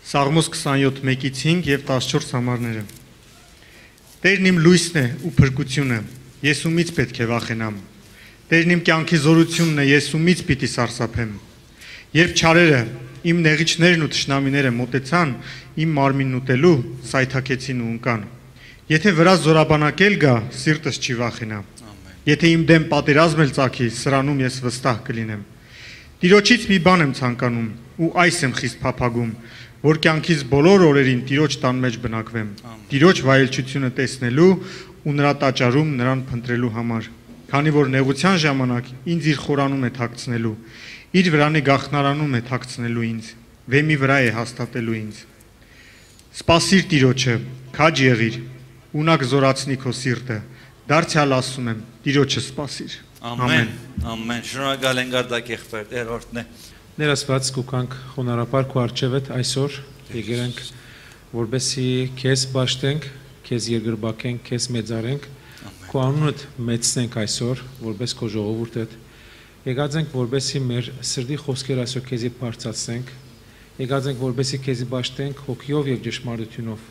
Սաղմոս 27:1-5 և 14 համարները։ Տերն իմ լույսն է ու փրկությունը, ես ումից պետք է վախենամ։ Տերն իմ կյանքի զորությունն է, ես ումից պիտի սարսափեմ։ Երբ չարերը, իմ նեղիչներն ու թշնամիները մոտեցան, իմ մարմինն ուտելու, սայթաքեցին ու ընկան։ Եթե վրա զորաբանակել գա, սիրտս չի վախենա։ Եթե իմ դեմ պատերազմ էլ ծագի, սրանում ես վստահ կլինեմ։ Տիրոջից մի բան եմ ցանկանում, ու այս եմ խիստ փափագում, որ կյանքիս բոլոր օրերին Տիրոջ տան մեջ բնակվեմ, Տիրոջ վայելչությունը տեսնելու ու նրա տաճարում նրան փնտրելու համար, քանի որ նեղության ժամանակ ինձ իր խորանում է թաքցնելու, իր վրանի գաղտնարանում է թաքցնելու ինձ, վեմի վրա է հաստատելու ինձ։ Սպասիր Տիրոջը, քաջ եղիր, ունակ զորացնի քո սիրտը, դարձյալ ասում եմ, Տիրոջը սպասիր։ Ամեն, ամեն, շնորհակալ ենք Արտակ եղբայր, Տեր օրհնե։ Ներասված կուքանք խոնարհապար քո առջևդ այսօր եկերենք որբեսի քեզ բաշտենք, քեզ երկրբակենք, քեզ մեծարենք, քո անունդ մեծնենք այսօր, որբես քո ժողովուրդդ։ Եկած ենք որբեսի մեր սրտի խոսքեր այսօր քեզի բարձրացնենք, եկած ենք որբեսի քեզի բաշտենք հոգիով եւ ճշմարտությունով։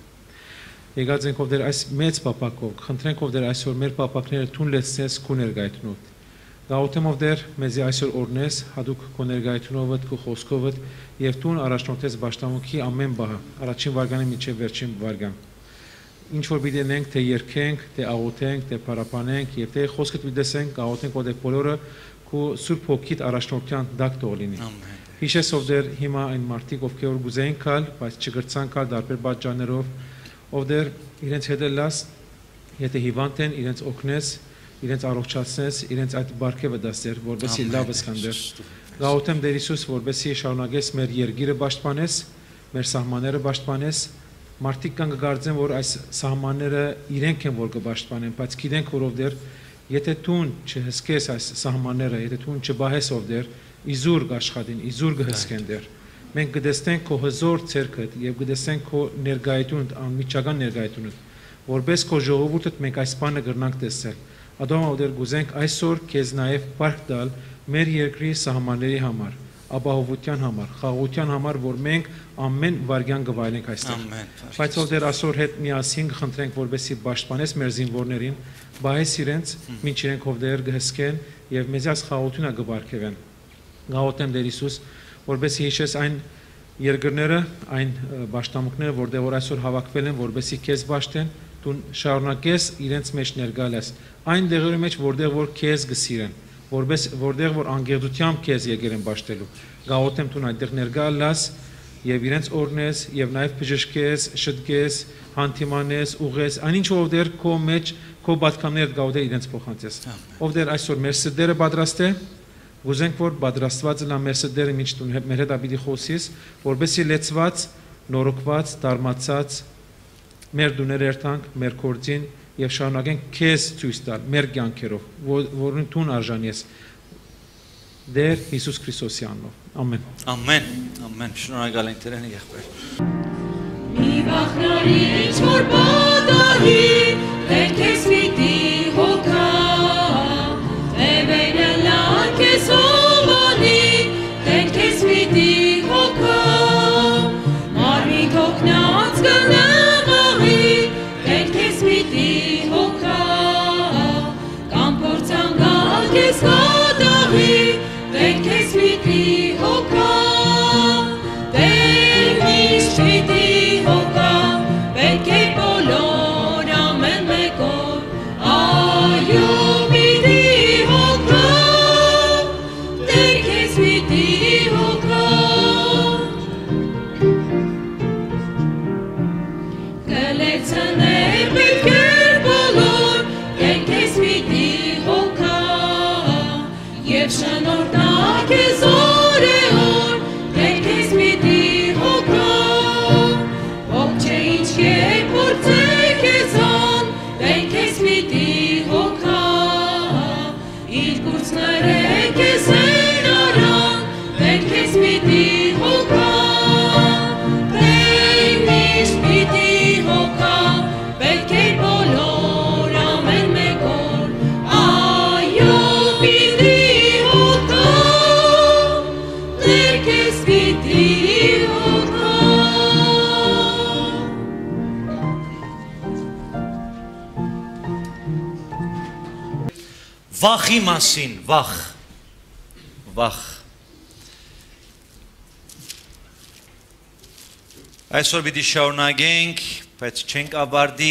Եկած ենք ով դեր այս մեծ պապակով, խնդրենք ով դեր այսօր մեր պապակները թուն լեցնես քո ներգայությունով։ Գաղութեմ ով դեր մեզի այսօր օրնես, հատուկ քո ներգայությունովդ, քո խոսքովդ եւ տուն առաջնորդես Բաշտամունքի ամեն բահը, առաջին վարգանի մինչեւ վերջին վարգան։ Ինչ որ պիտենենք, թե երգենք, թե աղոթենք, թե փառաբանենք եւ թե խոսքդ պիտեսենք, գաղութենք ով դեր բոլորը քո Սուրբ Հոգիդ առաջնորդության դակ թող լինի։ Ամեն։ Հիշես ով դեր հիմա այն մարդիկ, ովքեր որ գուզեին կալ, բայց չգրցան կալ դարբեր պատճառներով, ով դեր իրենց հետ լաս, եթե հիվանդ են, իրենց օգնես, իրենց առողջացնես, իրենց այդ բարգեւը դասեր, որովհետեւ լավ սկանդեր։ Գաղութեմ Տեր Հիսուս, որովհետեւ շարունակես մեր երկիրը պաշտպանես, մեր սահմանները պաշտպանես, մարդիկ կան կգարձեն, որ այս սահմանները իրենք են որ կպաշտպանեն, բայց գիտենք որով դեր, եթե դու չհսկես այս սահմանները, եթե դու չբահես ով դեր, իզուր կաշխատին, իզուր կհսկեն դեր։ Մենք կտեսնենք քո հզոր ցերկդ եւ կտեսնենք քո ներգայությունը, անմիջական ներգայությունը, որպես քո ժողովուրդդ մենք այս բանը կրնանք տեսնել։ Ադամով դեր գուզենք այսօր քեզ նաև բարք տալ մեր երկրի սահմանների համար, ապահովության համար, խաղաղության համար, որ մենք ամեն վարյան կվայելենք այստեղ։ Բայց ով դեր այսօր հետ միասին խնդրենք, որպեսզի պաշտպանես մեր զինվորներին, բայես իրենց, մինչ իրենք ով դեր կհսկեն եւ մեզ այս խաղաղությունը կբարգեւեն։ Գաղութեմ Տեր Հիսուս, որպեսզի հիշես այն երկրները, այն պաշտամունքները, որտեղ որ այսօր հավաքվել են, որպեսզի քեզ պաշտեն, դու շարունակես իրենց մեջ ներգալես այն դեղերի մեջ որտեղ որ քեզ գսիրեն որտեղ որ անգերդությամբ քեզ եկել են պաշտելու գաղութեմ դու այնտեղ ներգալես եւ իրենց օրնես եւ նաեւ բժշկես շտկես հանդիմանես ուղես այնինչ որտեղ քո մեջ քո պատկանները գաղութը իրենց փոխանցես ով դեր այսօր մեր սրտերը պատրաստ է գուզենք որ պատրաստված լա մեր սրտերը ինչ դու մեր հետ ապիտի խոսես որբեսի լեցված նորոգված դարմացած մեր դուները երթանք, մեր կործին և շարունակենք քեզ ցույց տալ, մեր կյանքերով, որին դու արժանի ես, Տեր Հիսուս Քրիստոսի անունով, ամեն։ Ամեն, ամեն, շնորհակալ ենք Տերին եղբայր։ Մի վախնարի ինչ որ պատահի, դեր քեզ պիտի հոգա, տևերը լան քեզ հովանի, դեր քեզ պիտի հոգա, մարմիք հոգնած գնա Thank you. Վախի մասին, վախ։ Այսօր պիտի շարունակենք, բայց չենք ավարտի։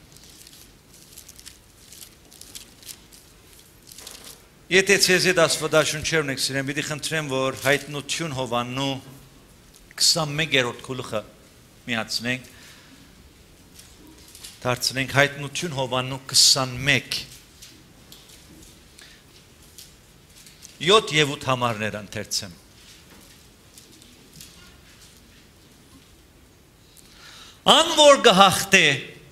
Եթե ցեզ հետ Աստվածաշունչերն եք սիրեմ, պիտի խնդրեմ, որ Հայտնություն Հովհաննու 21-րդ գլուխը միացնենք, դարձնենք Հայտնություն Հովհաննու 21, 7 և 8 համարներ ընթերցեմ։ Ան որ գհախտե,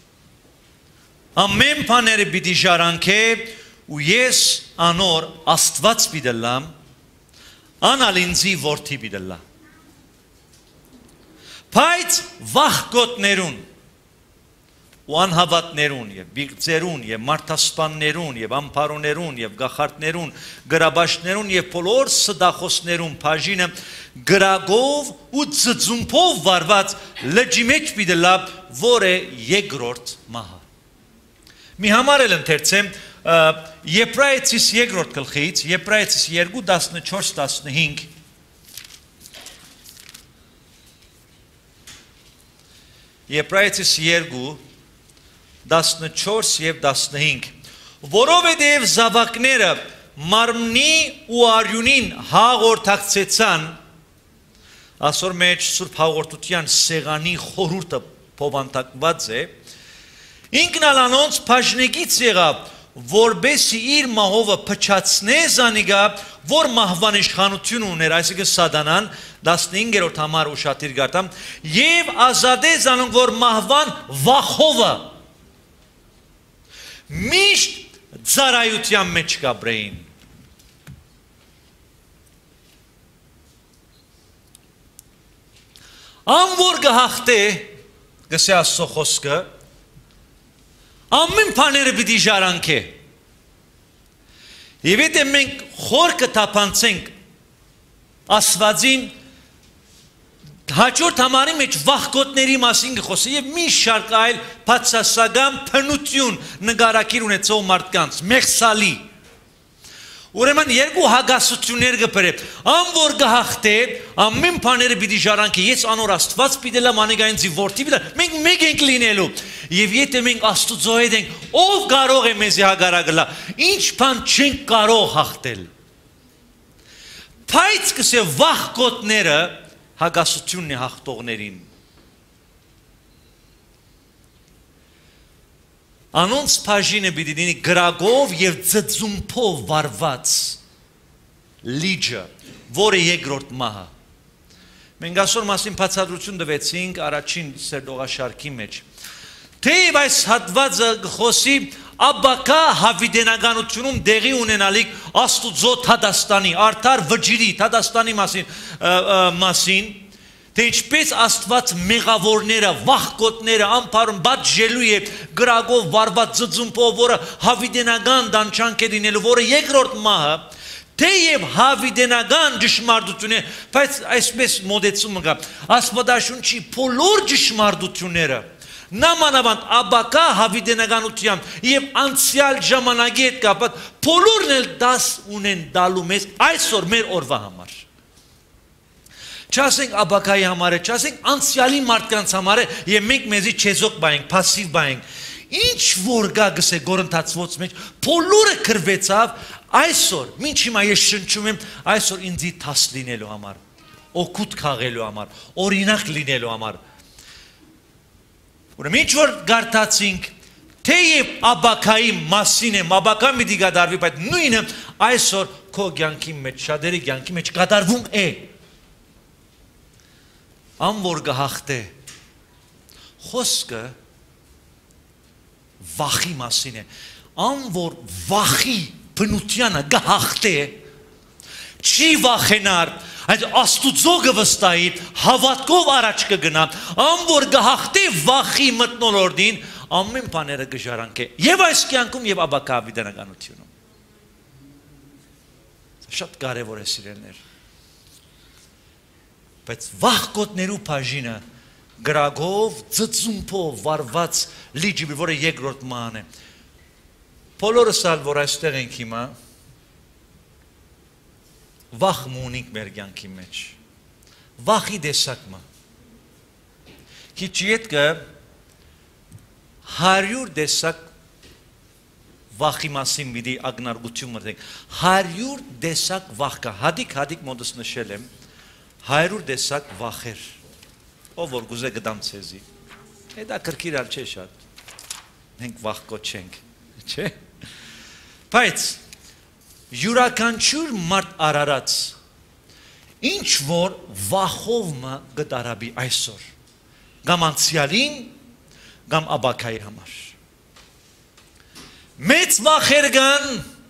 ամեն բաները պիտի ժառանգե, ու ես անոր Աստված պիտելամ, անալ ինձի որդի պիտելա։ Բայց վախկոտներուն, ու անհավատներուն, և բիգծերուն, և մարդասպաններուն, և ամպարուներուն, և գախարտներուն, գրաբաշներուն, և բոլոր սդախոսներուն բաժինը գրագով ու ծծումփով վարված լճի մեջ պիտելա, որ է երկրորդ մահը։ Մի համար էլ ընթերցեմ, Եբրայեցիս երկրորդ գլխից, Եբրայեցիս 2:14-15, Եբրայեցիս 2:14 և 15, որովհետև զավակները մարմնի ու արյունին հաղորդակցեցան, այսօր մեջ Սուրբ հաղորդության սեղանի խորհուրդը փոխանցված է, ինքնալանոնց բաժնեկից եղավ, որբեսի իր մահովը փչացնե զանիգա, որ մահվան իշխանություն ուներ, այսինքն սատանան, 15-րդ համար ուշադիր գարտամ, և ազատե զանոնք, որ մահվան վախովը միշտ ծառայության մեջ կապրեին։ Ան որ գհախտե, գսե Աստծո խոսքը, ամեն բաները պիտի ժառանգե։ Եվ եթե մենք խոր կթափանցենք Աստվածին, հաջորդ համարի մեջ վախկոտների մասին կխոսի եւ մի շարք այլ բացասական փնություն նկարակիր ունեցող մարդկանց, մեղսալի։ Ուրեմն երկու հագասություններ կբերե։ Ան որ գհախտե, ամեն բաները պիտի ժառանգի, ես անոր Աստված պիտելամ, անեգայինցի որդի պիտելամ, մենք մեկ ենք լինելու։ Եվ եթե մենք Աստուծո հետ ենք, ով կարող է մեզի հագարակլա, ինչ բան չենք կարող հաղթել։ Բայց կսե վախկոտները հագասությունն է հաղթողներին։ Անոնց բաժինը պիտի լինի գրագով և ծծումփով վարված լիճը, որը երկրորդ մահը։ Մենք այսօր մասին բացատրություն տվեցինք առաջին սերտողաշարքի մեջ։ Թեև այս հատվածը խոսի Աբակա հավիտենականությունում դեղի ունենալիք Աստուծո Թադաստանի, արդար վճիրի Թադաստանի մասին, թե ինչպես Աստված մեղավորները, վախկոտները, ամպարում պատժելու է գրագով վարված ծծումփով, որը հավիտենական դանչանք է լինելու, որը երկրորդ մահը, թեև հավիտենական ճշմարտություն է, բայց այսպես մոտեցումը կա, Աստվածաշունչի բոլոր ճշմարտությունները, նամանավանդ Աբակա հավիտենականությամբ և անցյալ ժամանակի հետ կապված, բոլորն էլ դաս ունեն տալու մեզ այսօր մեր օրվա համար։ Չասենք Աբակայի համար է, չասենք անցյալի մարդկանց համար է, և մենք մեզի չեզոք բայենք, պասիվ բայենք։ Ինչ որ գա գսե գորընթացված մեջ, բոլորը կրվեցավ այսօր, մինչ հիմա ես շնչում եմ այսօր ինձի թաս լինելու համար, օգուտ քաղելու համար, օրինակ լինելու համար։ Ուրեմն ինչ որ գարտացինք, թեև Աբակայի մասին եմ, Աբական պիտի կատարվի, բայց նույնը այսօր քո կյանքի մեջ, շատերի կյանքի մեջ կատարվում է։ Ան որ գհախտե, խոսքը վախի մասին է, ան որ վախի բնությանը գհախտե, չի վախենար, այդ Աստուծո գվստայի հավատքով առաջ կգնա, ան որ գհախտե վախի մթնոլորտին, ամեն բաները կժառանգե, եւ այս կյանքում եւ Աբակա հավիտենականությունում։ Շատ կարևոր է սիրելիներ։ Բայց վախկոտներու բաժինը գրագով ծծումփով վարված լիճի, որը երկրորդ մահն է։ Բոլորս ալ որ այստեղ ենք հիմա վախ մունիկ մեր կյանքի մեջ վախի տեսակը քիչ յետքը 100 տեսակ վախի մասին մի ագնարգություն մտենք 100 տեսակ վախ կա հադիկ մոդս նշել եմ 100 տեսակ վախեր ով որ գուզե գտամ ցեզի դա կրկիրալ չէ շատ մենք վախ կոչենք չէ բայց յուրաքանչյուր մարդ արարած ինչ որ վախով մը գտարաբի այսօր կամ անցյալին կամ աբակայի համար մեծ վախեր կան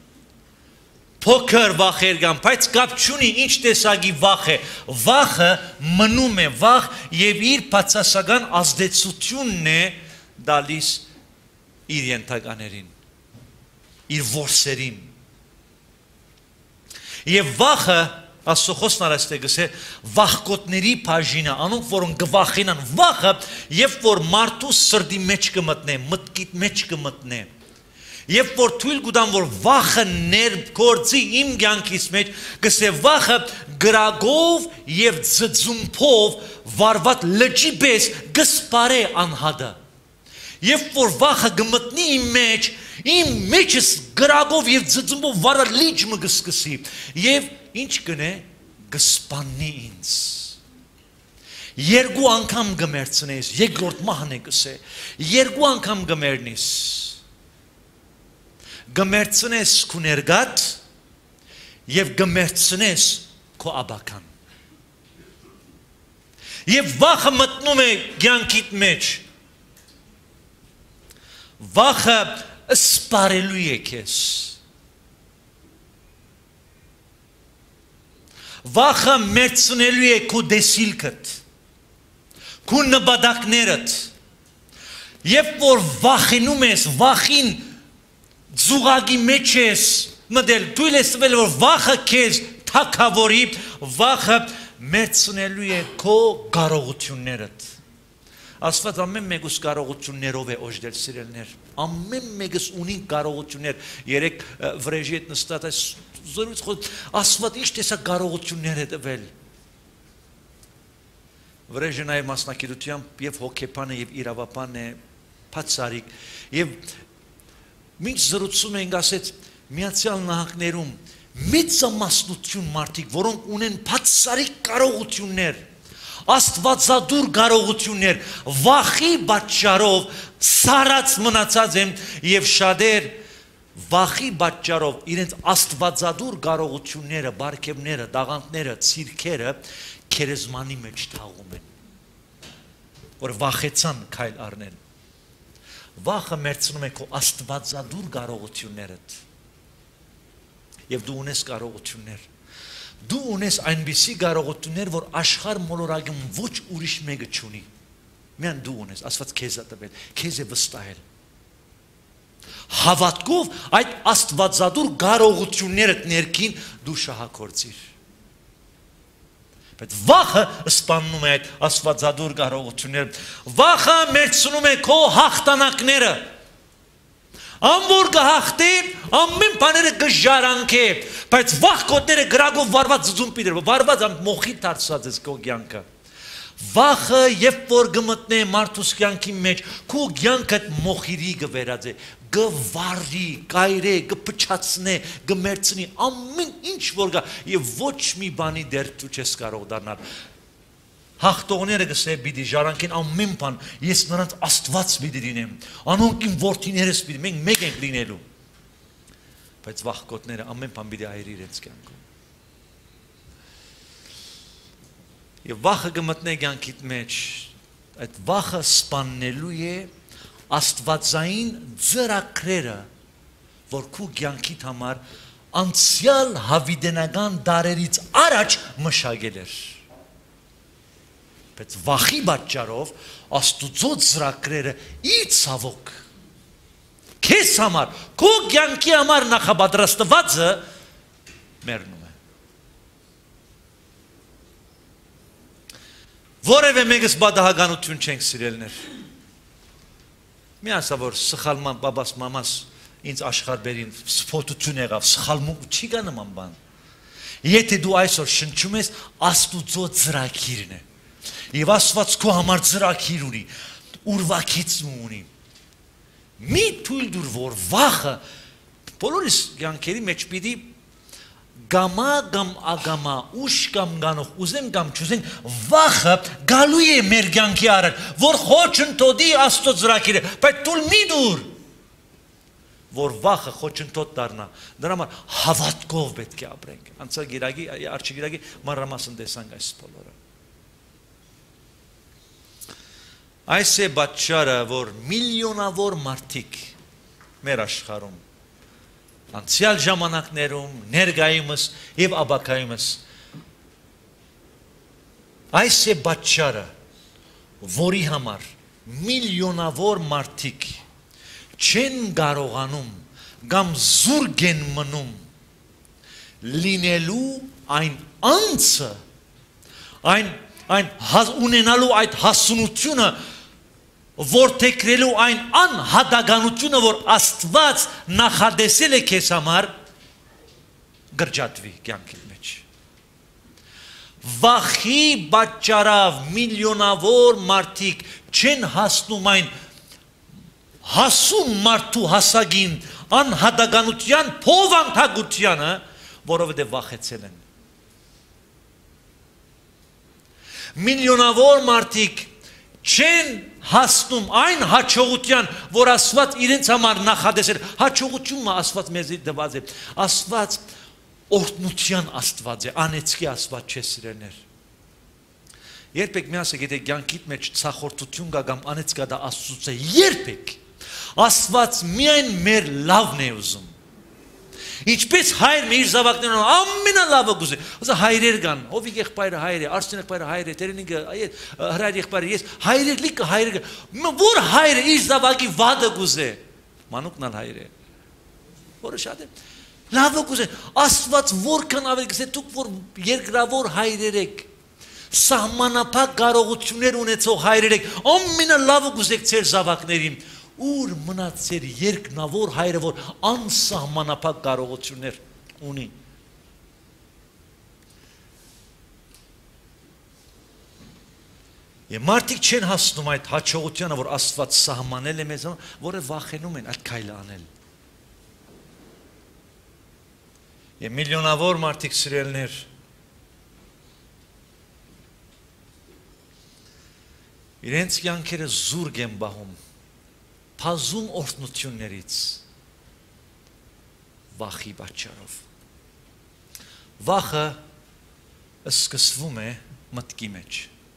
փոքր վախեր կան բայց կապ չունի ինչ տեսակի վախ է վախը մնում է վախ եւ իր բացասական ազդեցությունն է դալիս իր ենթականերին իր ворսերին եւ վախը ասոխոսն արստեգս է վախկոտների բաժինը անոնք որոնք գվախինան վախը երբ որ մարդու սրդի մեջ կմտնե մտքի մեջ կմտնե երբ որ թույլ կտամ որ վախը ներգործի իմ կյանքից մեջ գսե վախը գրագով եւ ծծումփով վարված լճի պես գսպարե անհադը երբ որ վախը գմտնի իմ մեջս գրագով եւ ծծումփով վարած լիճ մը գսկսի եւ ինչ կնե գսպանի ինձ երկու անգամ գմերցնես երկրորդ մահն է գսե երկու անգամ գմերնես գմերցնես քո ներգատ եւ գմերցնես քո աբական եւ վախը մտնում է կյանքիդ մեջ վախը սպարելու է քեզ վախը մերցնելու է քո դեսիլքդ քո նպատակներդ երբ որ վախենում ես վախին ձուղակի մեջ ես մտել դու ես վել որ վախը քեզ թակավորի վախը մերցնելու է քո կարողություններդ Աստված ամեն մեկուս կարողություններով է օժդել սիրելներ ամեն մեկս ունի կարողություններ երեք վրեժի հետ նստած այս զորույց խոտ Աստված ինչ տեսակ կարողություններ է տվել վրեժը նաև մասնակցությամբ եւ հոգեբան է եւ իրավապան է բացարիք եւ մինչ զրուցում ենք ասեց Միացյալ Նահանգներում մեծամասնություն մարդիկ որոնք ունեն բացարիք կարողություններ Աստվածադուր կարողություններ վախի պատճառով սարած մնացած են եւ շատեր վախի պատճառով իրենց աստվածադուր կարողությունները բարգեւները դաղանտները ցիրքերը քերեզմանի մեջ թաղում են որ վախեցան քայլ առնեն վախը մերցնում է քո աստվածադուր կարողություններդ եւ դու ունես կարողություններ Դու ունես այնպիսի կարողություններ, որ աշխարհ մոլորակում ոչ ուրիշ մեկը չունի։ Միայն դու ունես, Աստված քեզ է տվել, քեզ է վստահել։ Հավատքով այդ աստվածադուր կարողությունները ներքին դու շահագործիր։ Բայց վախը սպանում է այդ աստվածադուր կարողությունները։ Վախը մերցնում է քո հաղթանակները։ Ամոր կհաղթի, ամեն բաները կժարանքե, բայց վախ կոտները գրագով վարված զումպիներ, վարված մոխի դարձած ես քո կյանքը։ Վախը երբ որ գմտնե մարդուս կյանքի մեջ, քո կյանքը մոխիրի կվերածե, կվարի, կայրե, կփչացնե, կմերցնի ամեն ինչ որ կա եւ ոչ մի բանի դեր դու չես կարող դառնալ։ Հաղթողները գսե պիտի ժարանքեն ամեն բան, ես նրանց Աստված պիտի լինեմ, անոնք իմ որդիներս պիտի, մենք մեկ ենք լինելու։ Բայց վախկոտները ամեն բան պիտի այրի իրենց կյանքում։ Եվ վախը կմտնե կյանքիդ մեջ, այդ վախը սպաննելու է աստվածային ձեռագրերը, որ քո կյանքիդ համար անցյալ հավիտենական դարերից առաջ մշակել էր։ Բայց վախի պատճառով Աստուծո ծրագրերը իր ցավոք քեզ համար քո կյանքի համար նախապատրաստվածը մեռնում է որևէ մեկս բադահականություն չենք սիրելներ մի ասա որ սխալման բաբաս մամաս ինձ աշխարհբերին սփոթություն եղավ, սխալմունք չի գա նման բան։ Եթե դու այսօր շնչում ես, Աստուծո ծրագիրն է։ Եվ Աստված քո համար ծրագիր ունի, ուրվագիծում ունի։ Մի թույլ դուր որ վախը բոլորիս կյանքերի մեջ պիտի գամա կամ ագամա ուշ կամ գանող ուզեմ կամ չուզեմ վախը գալու է մեր կյանքի առաջ, որ խոչընդոտի Աստծո ծրագիրը, բայց դու մի դուր որ վախը խոչընդոտ դառնա, դրա համար հավատքով պետք է ապրենք։ Անցյալ գիրագի, արջի գիրագի մանրամասն տեսանք այս բոլորը։ Այս է պատճառը, որ միլիոնավոր մարդիկ մեր աշխարհում, անցյալ ժամանակներում, ներկայումս եւ ապագայումս, այս է պատճառը, որի համար միլիոնավոր մարդիկ չեն կարողանում կամ զուրկ են մնում լինելու այն անձը, ունենալու այդ հասունությունը, որդեգրելու այն անհատականությունը, որ Աստված նախադեսել է քեզ համար, գրջատվի կյանքի մեջ։ Վախի պատճառով միլիոնավոր մարդիկ չեն հասնում այն հասուն մարդու հասակին անհատականության փոխանցագությանը, որովհետև վախեցել են։ Միլիոնավոր մարդիկ չեն հասնում այն հաջողության, որ Աստված իրենց համար նախադեսել։ Հաջողությունը Աստված մեզ տված է։ Աստված օրհնության Աստված է, անեծքի Աստված չէ, սիրելիներ։ Երբեք մի ասեք, եթե կյանքիդ մեջ ցախորտություն կա կամ անեծք կա, դա Աստծուց է, երբեք։ Աստված միայն մեր լավն է ուզում։ Ինչպես հայրն իր զավակներուն ամենալավը գուզե։ Ոսա հայրեր կան, Հովիկ եղբայրը հայր է, Արսեն եղբայրը հայր է, Տերենիկը հրայր եղբայրը, ես հայրեր լիքը հայրը, որ հայրը իր զավակի վադը գուզե։ Մանուկն ալ հայր է։ Որը շատ է։ Լավը գուզե։ Աստված որքան ավելի գսե, դուք որ երկրավոր հայրեր եք, սահմանափակ կարողություններ ունեցող հայրեր եք, ամենալավը գուզեք ձեր զավակներին։ Ուր մնաց ձեր երկնավոր հայրը, որ անսահմանափակ կարողություններ ունի։ Եվ մարդիկ չեն հասնում այդ հաջողությանը, որ Աստված սահմանել է մեզ, որը վախենում են այդ քայլը անել։ Եվ միլիոնավոր մարդիկ սիրելիներ իրենց կյանքերը զուրկ են բահում բազում օրհնություններից վախի պատճառով։ Վախը սկսվում է մտքի մեջ։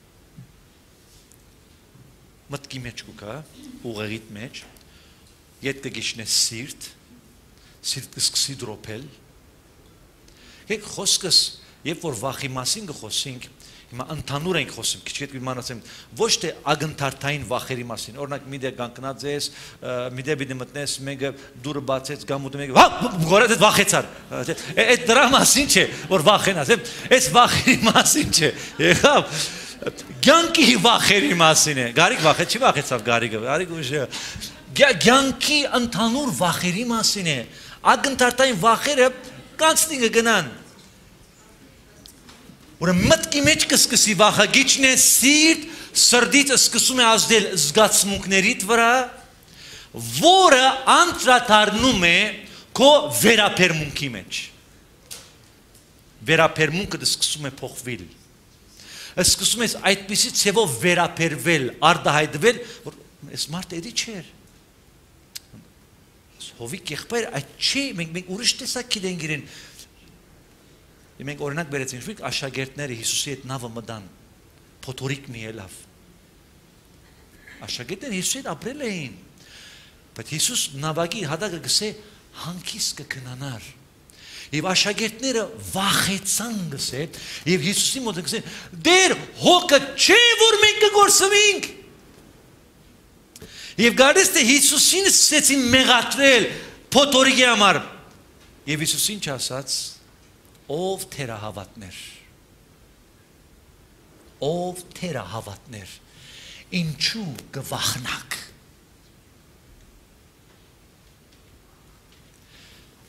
Մտքի մեջ կուկա, ուղեղիդ մեջ, ետ կգիշն է սիրտ կսկսի դրոպել։ Եկ խոսքս, երբ որ վախի մասին կխոսենք, հիմա ընդհանուր ենք խոսում, քիչ իմանացեմ, ոչ թե ագնթարթային վախերի մասին, օրինակ մի դե կանգնած ես, մի դե պիտի մտնես, մեկը դուրը բացեց, գամուտը մեկը, գորած վախեցար։ Այդ դրա մասին չէ, որ վախենաս, այս վախերի մասին չէ։ Եղավ, կյանքի վախերի մասին է։ Գարիկ վախեց, չի վախեցավ Գարիկը, Գարիկը ուժը։ Կյանքի ընդհանուր վախերի մասին է։ Ագնթարթային վախերը կանցնի կգնան։ Որը մտքի մեջ կսկսի վախը, գիչն է սիրտ, սրդից սկսում է ազդել զգացմունքներիդ վրա, որը անդրադառնում է քո վերապերմունքի մեջ։ Վերապերմունքը սկսում է փոխվել։ Սկսում ես այդպիսի ցևով վերապերվել, արդահայտվել, որ այս մարդը էդի չէր։ Հովիկ եղբայր այդ չի, մենք ուրիշ տեսակ գիտենք իրեն։ Մենք օրինակ բերեցինք աշակերտները Հիսուսի հետ նավը մտան, փոթորիկ մի ելավ։ Աշակերտները Հիսուսի հետ ապրել էին, բայց Հիսուս նավակի հատակը գսե հանգիստ կգնանար։ Եվ աշակերտները վախեցան գսե, եւ Հիսուսի մոտ գսե, դեր հոգը չէ որ մենք կգործվենք։ Եվ գարես թե Հիսուսին սկսեցին մեղադրել փոթորիկի համար։ Եվ Հիսուսին չասաց ով թերահավատներ, ով թերահավատներ, ինչու կվախնաք։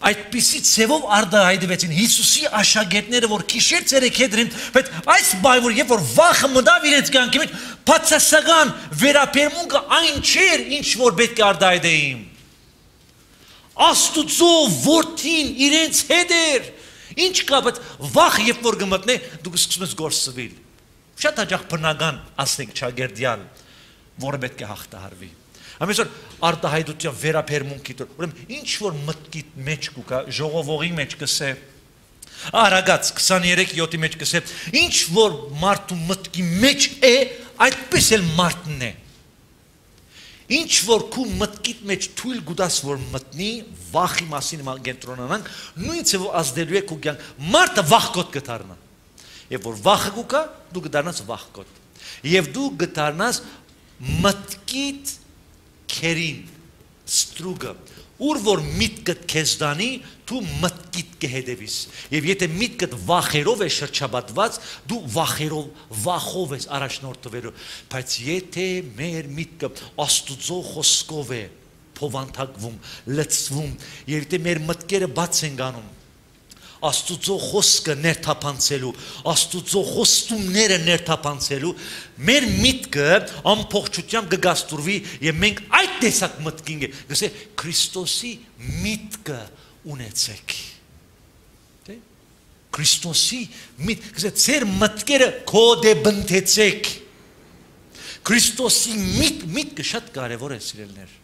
այդպիսի ցևով արդահայտվեցին Հիսուսի աշակերտները, որ քիշեր ցերեքեդր են, բայց այս բայվոր երբ որ վախը մտավ իրենց կյանքի մեջ, բացասական վերապերմունքը այն չէր, ինչ որ պետք է արդահայտեին։ Աստուծո որդին իրենց հետ էր։ Ինչ կա, բայց վախը երբ որ գմտնե, դուք սկսում ես գործվել։ Շատ հաճախ բնական ասենք ճագերդյալ, որը պետք է հաղթահարվի։ Ամենսօր արդահայտության վերապերմունքի դուր, ուրեմն ինչ որ մտքի մեջ կուկա, ժողովողի մեջ կսե, Արագած 23:7-ի մեջ կսե, ինչ որ մարդու մտքի մեջ է, այդպես էլ մարդն է։ Ինչ որ քու մտքիդ մեջ թույլ գուտաս որ մտնի, վախի մասին կենտրոնանանք, նույն ցեվով ազդելու է քու կյանք, մարդը վախկոտ կդառնա։ Եվ որ վախը կուկա, դու կդառնաս վախկոտ։ Եվ դու կդառնաս մտքիդ քերին, ստրուգը, ուր որ միտքդ քեզ դանի, դու մտքիդ կհետևիս։ Եվ եթե միտքդ վախերով է շրջապատված, դու վախով ես առաջնորդվելու։ Բայց եթե մեր միտքը Աստուծո խոսքով է փոխանցվում, լցվում, եւ եթե մեր մտքերը բաց են գանում, Աստուծո խոսքը ներթափանցելու, Աստուծո խոստումները ներթափանցելու, մեր միտքը ամբողջությամբ կգաստուրվի եւ մենք այդ տեսակ մտքին գսե Քրիստոսի միտքը ունեցեք։ Դե Քրիստոսի գսե ծեր մտքերը կոդեբնթեցեք։ Քրիստոսի միտքը շատ կարեւոր է սիրելներ։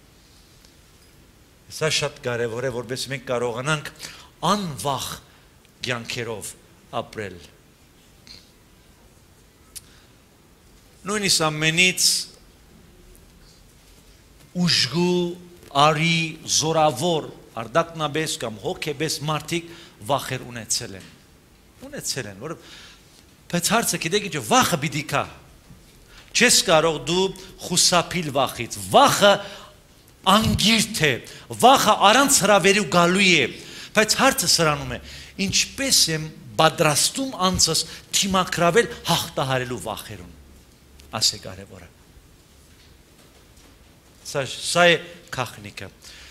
Սա շատ կարեւոր է, որովհետեւ մենք կարողանանք անվախ կյանքերով ապրել։ Նույնիսկ ամենից ուժգու արի զորավոր արդակնաբես կամ հոգեբես մարդիկ վախեր ունեցել են, որ բայց հարցը գիտեք ինչ վախը պիտի կա։ Չես կարող դու խուսափիլ վախից։ Վախը անգիրտ է, վախը առանց հրավերու գալու է։ Բայց հարցը սրանում է, ինչպես եմ պատրաստում անձս թիմակրավել հաղթահարելու վախերուն, ասե կարևորը։ Սա է քաղաքնիկը։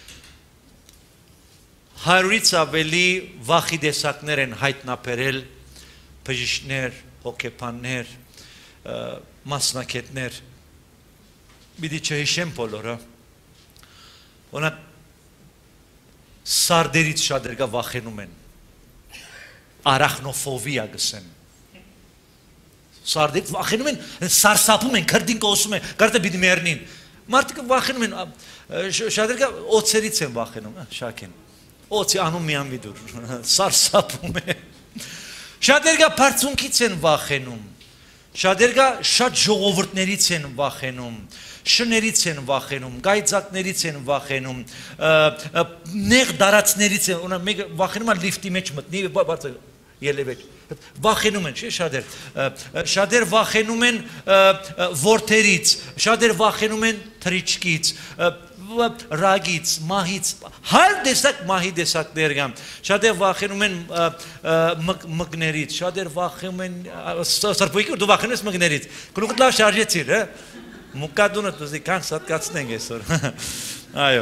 100-ից ավելի վախի տեսակներ են հայտնաբերել բժիշկներ, հոգեբաններ, մասնակիցներ։ Պիտի չհիշեմ բոլորը։ Օրինակ Սարդերից շատ երգա վախենում են, արախնոֆոբիա գսեն, սարդերից վախենում են, սարսափում են, քրդին կոսում են, կարդը պիտի մեռնին, մարդիկը վախենում են, շատ երգա օծերից են վախենում, շակ են, օծի անում միան վիդուր, սարսափում են, շատ երգա պարծունքից են վախենում, շատ երգա շատ ժողովուրդներից են վախենում, շներից են վախենում, գայծակներից են վախենում, նեղ դարածներից են, ունա մեկ վախենում են լիֆտի մեջ մտնի, ելևեջ, վախենում են, շատեր վախենում են որդերից, շատեր վախենում են թրիչկից, ռագից, մահից, հար դեսակ մահի դեսակներ կան, շատեր վախենում են մկներից, շատեր վախենում են, սրպույքի դու վախենում ես մկներից, կլուկտ լավ շարժեցիր, Մուկադունը դուզի կան սատկացնենք այսօր, այո,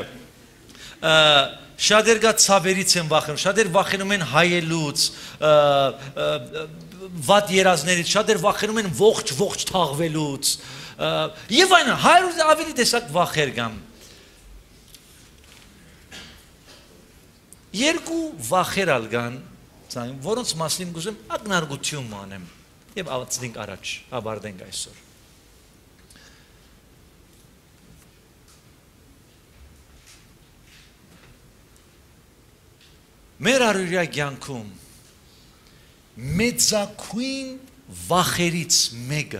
շատեր գա ծավերից են վախենում, շատեր վախենում են հայելուց, վատ երազներից, շատեր վախենում են ողջ թաղվելուց, և այն 100 ավելի տեսակ վախեր կան, երկու վախեր ալ կան, որոնց մասին գուզեմ ակնարկություն մանեմ, և ավացնենք առաջ, ավարտենք այսօր, մեր առօրյա կյանքում մեծակույն վախերից մեկը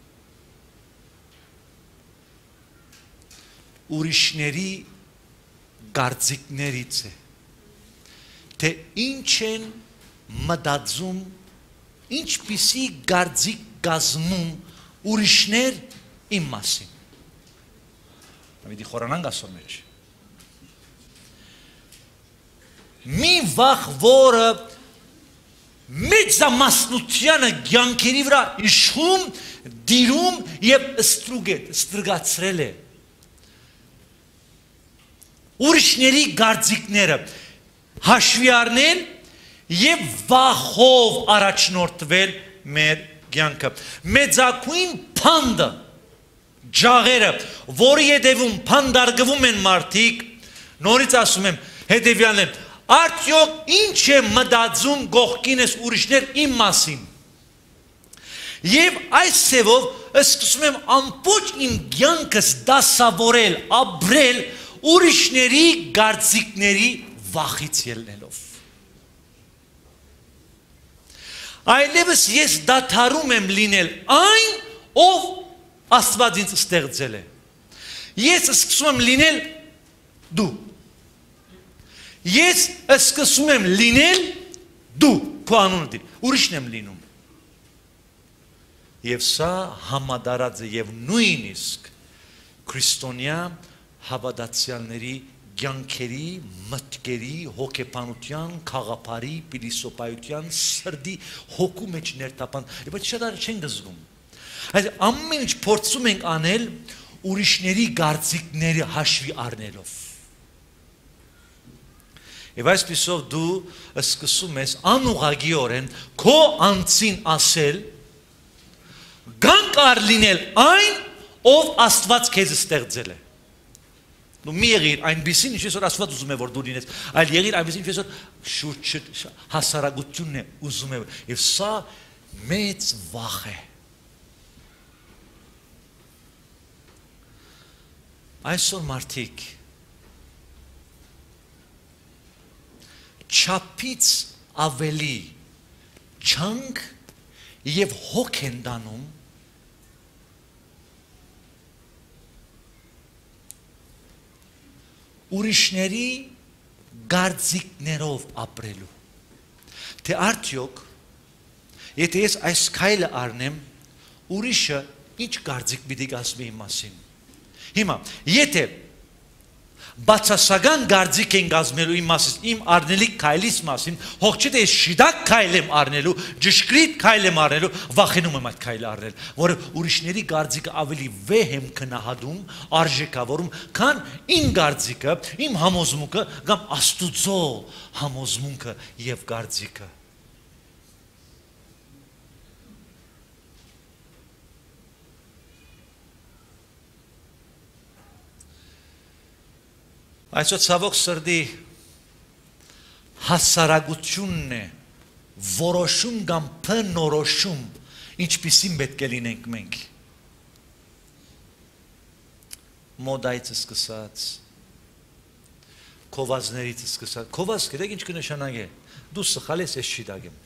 ուրիշների կարծիքներից է, թե ինչ են մտածում, ինչպիսի կարծիք կազմում ուրիշներ իմ մասին։ Պիտի խորանանք ասոր մեջ։ Մի վախ, որը մեծամասնությանը կյանքերի վրա իշխում, դիրում և ստրգացրել է։ Ուրիշների կարծիքները, հաշվի առնել եւ վախով առաջնորդվել մեր կյանքը։ Մեծակույն փանդը, ջաղերը, որի հետևում փանդարգվում են մարդիկ, նորից ասում եմ, հետևյալն է, արդյոք ինչ է մտածում գողքինս ուրիշներ իմ մասին։ Եվ այս ցևով սկսում եմ ամբողջ իմ կյանքս դասավորել, ապրել ուրիշների գարցիկների վախից ելնելով։ Այլևս ես դադարում եմ լինել այն, ով Աստված ինձ ստեղծել է։ Ես սկսում եմ լինել դու։ Ես սկսում եմ լինել դու, քո անունը, ուրիշն եմ լինում։ Եվ սա համադարած է եւ նույնիսկ քրիստոնյա հավատացյալների կյանքերի, մտքերի, հոգեբանության, խաղապարի, փիլիսոփայության, սրդի հոգու մեջ ներտապան։ Բայց շատ արագ չեն գզգում։ Այս ամեն ինչ փորձում ենք անել ուրիշների գարցիկների հաշվի առնելով։ Եվ այսպիսով դու սկսում ես անուղղակիորեն քո անձին ասել գանք լինել այն, ով Աստված քեզ ստեղծել է։ Դու մի եղիր այնպեսին, ինչպես որ Աստված ուզում է որ դու լինես, այլ եղիր այնպեսին, ինչպես որ շուրջ հասարակությունն է ուզում է։ Եվ սա մեծ վախ է։ Այսօր մարդիկ չափից ավելի չանք եւ հոգ են դանում ուրիշների գարցիկներով ապրելու։ Թե արդյոք եթե ես այս քայլը առնեմ, ուրիշը ինչ գարցիկ պիտի ասվի իմ մասին։ Հիմա, եթե բացասական գարցիկ են գազմելու իմ մասին, իմ առնելիք քայլից մասին, հող չէ թե շիդակ քայլ եմ առնելու, ճշգրիտ քայլ եմ առնելու, վախենում եմ այդ քայլը առնել, որը ուրիշների գարցիկը ավելի վեհ եմ քնահատում, արժեքավորում, քան իմ գարցիկը, իմ համոզմունքը կամ Աստուծո համոզմունքը եւ գարցիկը։ Այսօր ցավոք սրդի հասարակությունն է որոշում կամ փնորոշում ինչպիսին պետք է լինենք մենք։ Մոդայից սկսած, քովազներից սկսած, քովազ գիտեք ինչ կնշանակի։ Դու սխալ ես, ես չի դագեմ։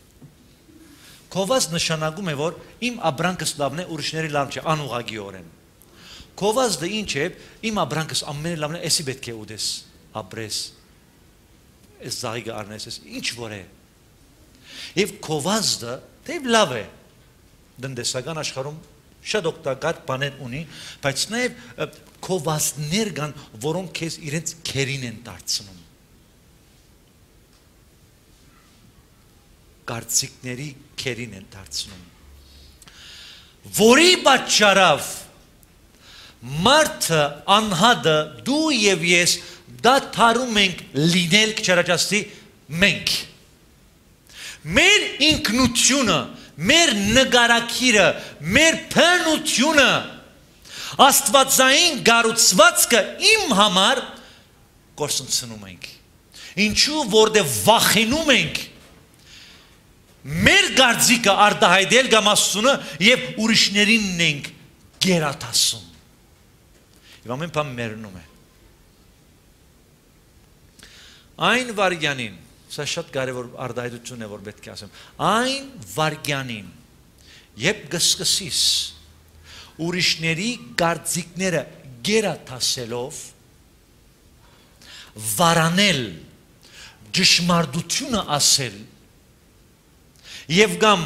Քովազ նշանակում է որ իմ ապրանքս լավն է, ուրիշների լավ չէ, անուղղակիորեն։ Քովազդը ինչ է, իմ ապրանքս ամենը լավն է, էսի պետք է ուտես, ապրես, այս զաղիգը առնես, ինչ որ է։ Եվ քովազդը թեև լավ է, տնտեսական աշխարհում շատ օգտակար բաներ ունի, բայց նաև քովազդներ կան, որոնք քեզ իրենց քերին են դարձնում։ Գարցիկների քերին են դարձնում։ Որի պատճառով մարդը անհատը դու եւ ես դադարում ենք լինել քչարաճաստի մենք մեր ինքնությունը մեր նկարակիրը մեր փնությունը աստվածային գառուցվածքը իմ համար կորսնցնում ենք ինչու որտեղ վախենում ենք մեր գարձիկը արտահայտել կամ Աստծունը եւ ուրիշներին ենք գերատասում Եվ ամեն բան մերնում է։ Այն վարյանին, սա շատ կարևոր արտահայտություն է, որ պետք է ասեմ, այն վարյանին, երբ կսկսես ուրիշների գարցիկները գերատասելով վարանել ճշմարտությունը ասել եւ կամ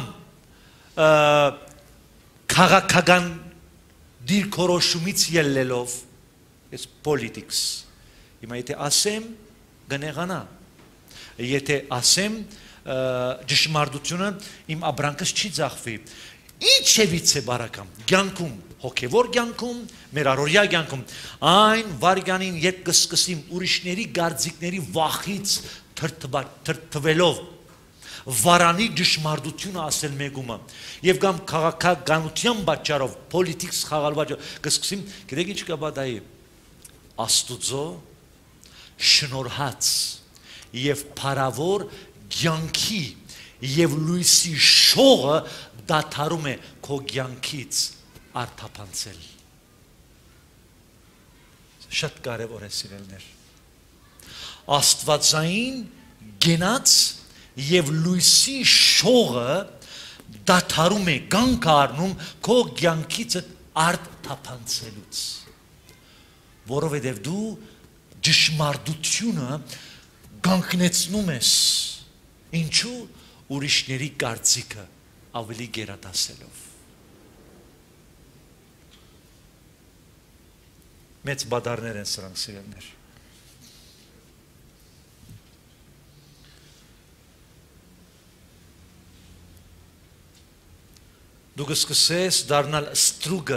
քաղաքական դիրքորոշումից ելնելով It's politics. Հիմա եթե ասեմ գնեղանա, եթե ասեմ ճշմարտությունը իմ ապրանքս չի ձախվի, Ինչևից է բարակամ, կյանքում, հոգևոր կյանքում, մեր առօրյա կյանքում, այն վարգանին, երբ կսկսím ուրիշների գարձիկների վախից թրթվելով, վարանի ճշմարտությունը ասել մեկումը, եւ կամ քաղաքականության պատճառով, պոլիտիկս խաղալ պատճառով, կսկսím, գիտեք ինչ կա բադայի, Աստուծո շնորհած եւ փարավոր կյանքի եւ լույսի շողը դադարում է քո կյանքից արթափանցել։ Շատ կարևոր է սիրելներ։ Աստվածային գենաց եւ լույսի շողը դադարում է կանգ առնում քո կյանքից արթափանցելուց, որովհետեւ դու ճշմարտությունը կանգնեցնում ես, ինչու ուրիշների կարծիքը ավելի գերադասելով։ Մեծ բադարներ են սրանք սիրելներ։ Դու կսկսես դառնալ ստրուգը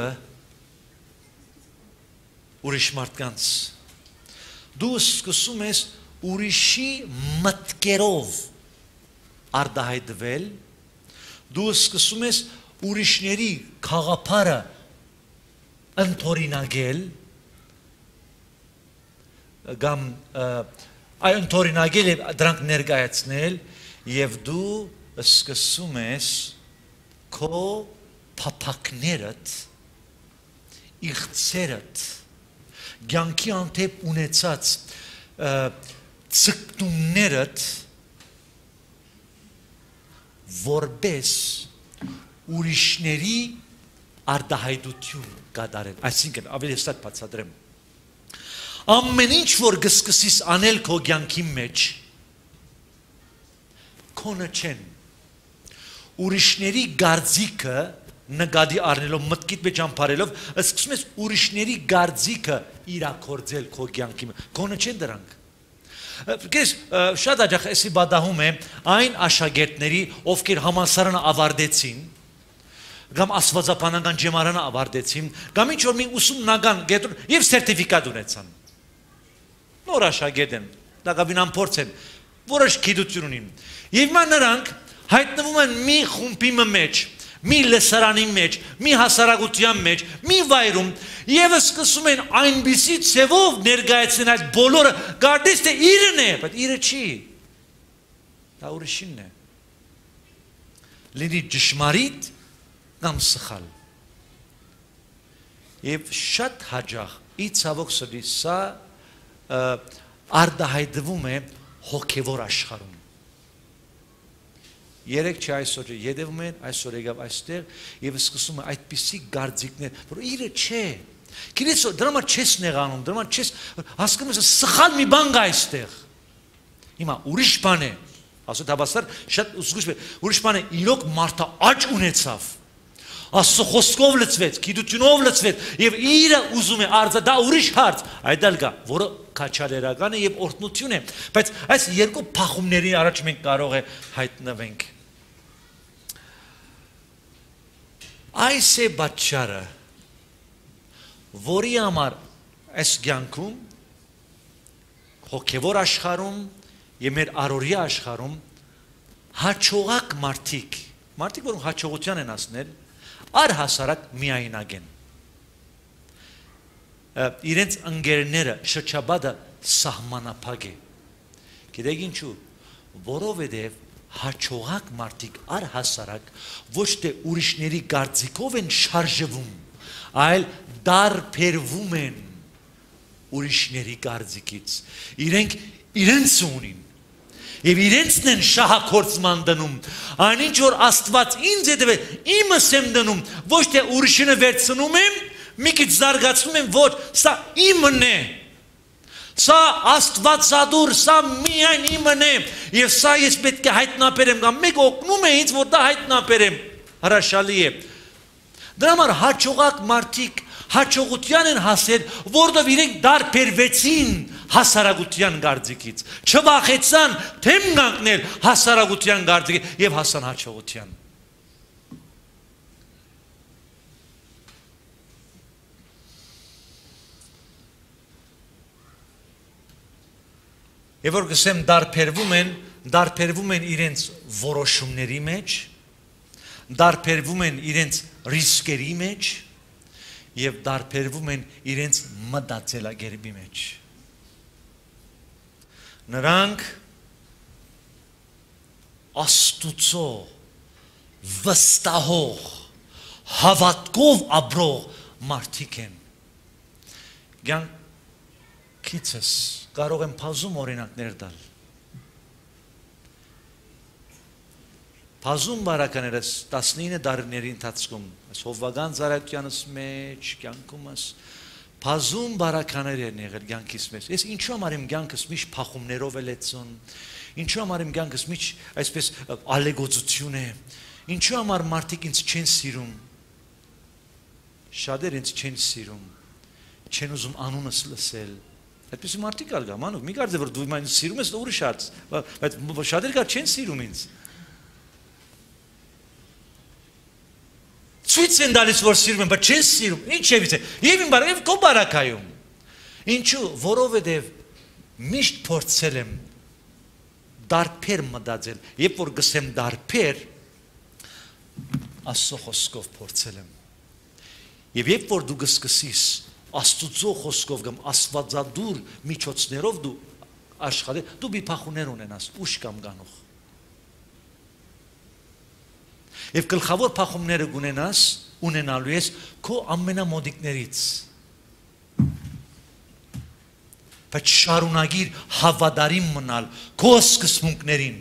ուրիշ մարդկանց։ Դու սկսում ես ուրիշի մտքերով արդահայտվել, դու սկսում ես ուրիշների խաղապարը ընթորինագել, կամ ընթորինագել եւ դրանք ներկայացնել, եւ դու սկսում ես քո փափակներդ, իղձերդ, կյանքի անթեփ ունեցած ցկտումներդ որպես ուրիշների արդահայտություն կատարել։ Այսինքն ավելի հստակ բացատրեմ։ Ամեն ինչ որ կսկսես անել քո կյանքի մեջ, քոնը չեն։ Ուրիշների գարձիկը նկատի առնելով, մտքիդ մեջ ամփարելով, սկսում ես ուրիշների գարձիկը իրակորձել քո կյանքի մեջ։ Քոնը չեն դրանք։ Գես շատ հաճախ էսի բադահում է այն աշակերտների, ովքեր համալսարանը ավարտեցին, կամ աստվածաբանական ջեմարանը ավարտեցին, կամ ինչ որ մի ուսումնական գետոր եւ սերտիֆիկատ ունեցան։ Նոր աշակերտ են, դակավին ամփորձ են, որոշ գիտություն ունին։ Եվ նրանք հայտնվում են մի խումբի մեջ, մի լսարանի մեջ, մի հասարակության մեջ, մի վայրում, եւ սկսում են այնպիսի ցևով ներկայացնել այդ բոլորը, գարդես թե իրն է, բայց իրը չի։ Դա ուրիշինն է։ Լինի ճշմարիտ կամ սխալ։ Եվ շատ հաճախ ի ցավոք սրտի սա արդահայտվում է հոգևոր աշխարհում։ Երեք չի այսօր յետևում են, այսօր եկավ այստեղ եւ սկսում է այդպիսի գարձիկներ, որ իրը չէ։ Գիտես դրա համար չես նեղանում, դրա համար չես հասկանում ես սխալ մի բան կա այստեղ։ Հիմա ուրիշ բան է, ասո դաբասար շատ զգուշ է, ուրիշ բան է, իրոք մարդը աճ ունեցավ։ Աստծո խոսքով լցվեց, գիտությունով լցվեց եւ իրը ուզում է արձա, դա ուրիշ հարց, այդալ կա, որը քաչալերական է եւ օրհնություն է, բայց այս երկու փախումների առաջ մենք կարող է հայտնվենք։ Այս է պատճառը, որի համար այս կյանքում, հոգևոր աշխարհում եւ մեր առօրյա աշխարհում հաջողակ մարդիկ, որոնք հաջողության են հասնել, առհասարակ միայնակ են։ Իրենց ընկերները շրջապատը սահմանափակ է։ Գիտեք ինչու, որովհետև հաջողակ մարդիկ առհասարակ ոչ թե ուրիշների գարձիկով են շարժվում, այլ դարբերվում են ուրիշների գարձիկից։ Իրենք իրենց ունին եւ իրենցն են շահագործման դնում, այնինչ որ Աստված ինձ է տվել, իմս եմ դնում, ոչ թե ուրիշինը վերցնում եմ, մի քիչ զարգացնում եմ, ոչ, սա իմն է, սա Աստվածադուր, սա միայն իմն է, եւ սա ես պետք է հայտնաբերեմ, կամ մեկ օգնում է ինձ, որ դա հայտնաբերեմ, հրաշալի է։ Դրա համար հաջողակ մարդիկ հաջողության են հասել, որովհետև իրենք դարբերվեցին հասարակության գարձիկից, չվախեցան թեմ կանգնել հասարակության գարձիկից եւ հասան հաջողության։ Եվ որ գսեմ դարբերվում են իրենց որոշումների մեջ, դարբերվում են իրենց ռիսկերի մեջ եւ դարբերվում են իրենց մտածելակերպի մեջ։ Նրանք Աստուծո վստահող հավատքով ապրող մարդիկ են։ Կյանքիցս կարող եմ բազում օրինակներ տալ։ Բազում բարականերս 19 դարների ընթացքում, հովվական ծառայությանս մեջ, կյանքումս բազում բարականեր են եղել կյանքիս մեջ։ Ես ինչու համար իմ կյանքս միշտ փախումներով է լեցուն, ինչու համար իմ կյանքս միշտ այսպես ալեգոծություն է, ինչու համար մարդիկ ինձ չեն սիրում, շատեր ինձ չեն սիրում, չեն ուզում անունս լսել։ Այդպես մարդիկ կար գա, մանուկ, մի կարծես որ դու ինձ սիրում ես, ուրիշ հարց, բայց շատեր կար չեն սիրում ինձ։ Ցույց են տալիս որ սիրում են, բայց չեն սիրում։ Ինչևից է։ Եվ իմ բարակայում, քո բարակայում։ Ինչու, որովհետև միշտ փորձել եմ դարբեր մտածել, երբ որ գսեմ դարբեր, Աստծո խոսքով փորձել եմ։ Եվ երբ որ դու գսկսես Աստծո խոսքով կամ աստվածադուր միջոցներով դու աշխատես, դու մի փախուներ ունենաս, ուշ կամ գանող։ Եվ գլխավոր փախումները ունենալու ես քո ամենամոդիկներից։ Բայց շարունակիր հավատարիմ մնալ քո սկզբունքներին։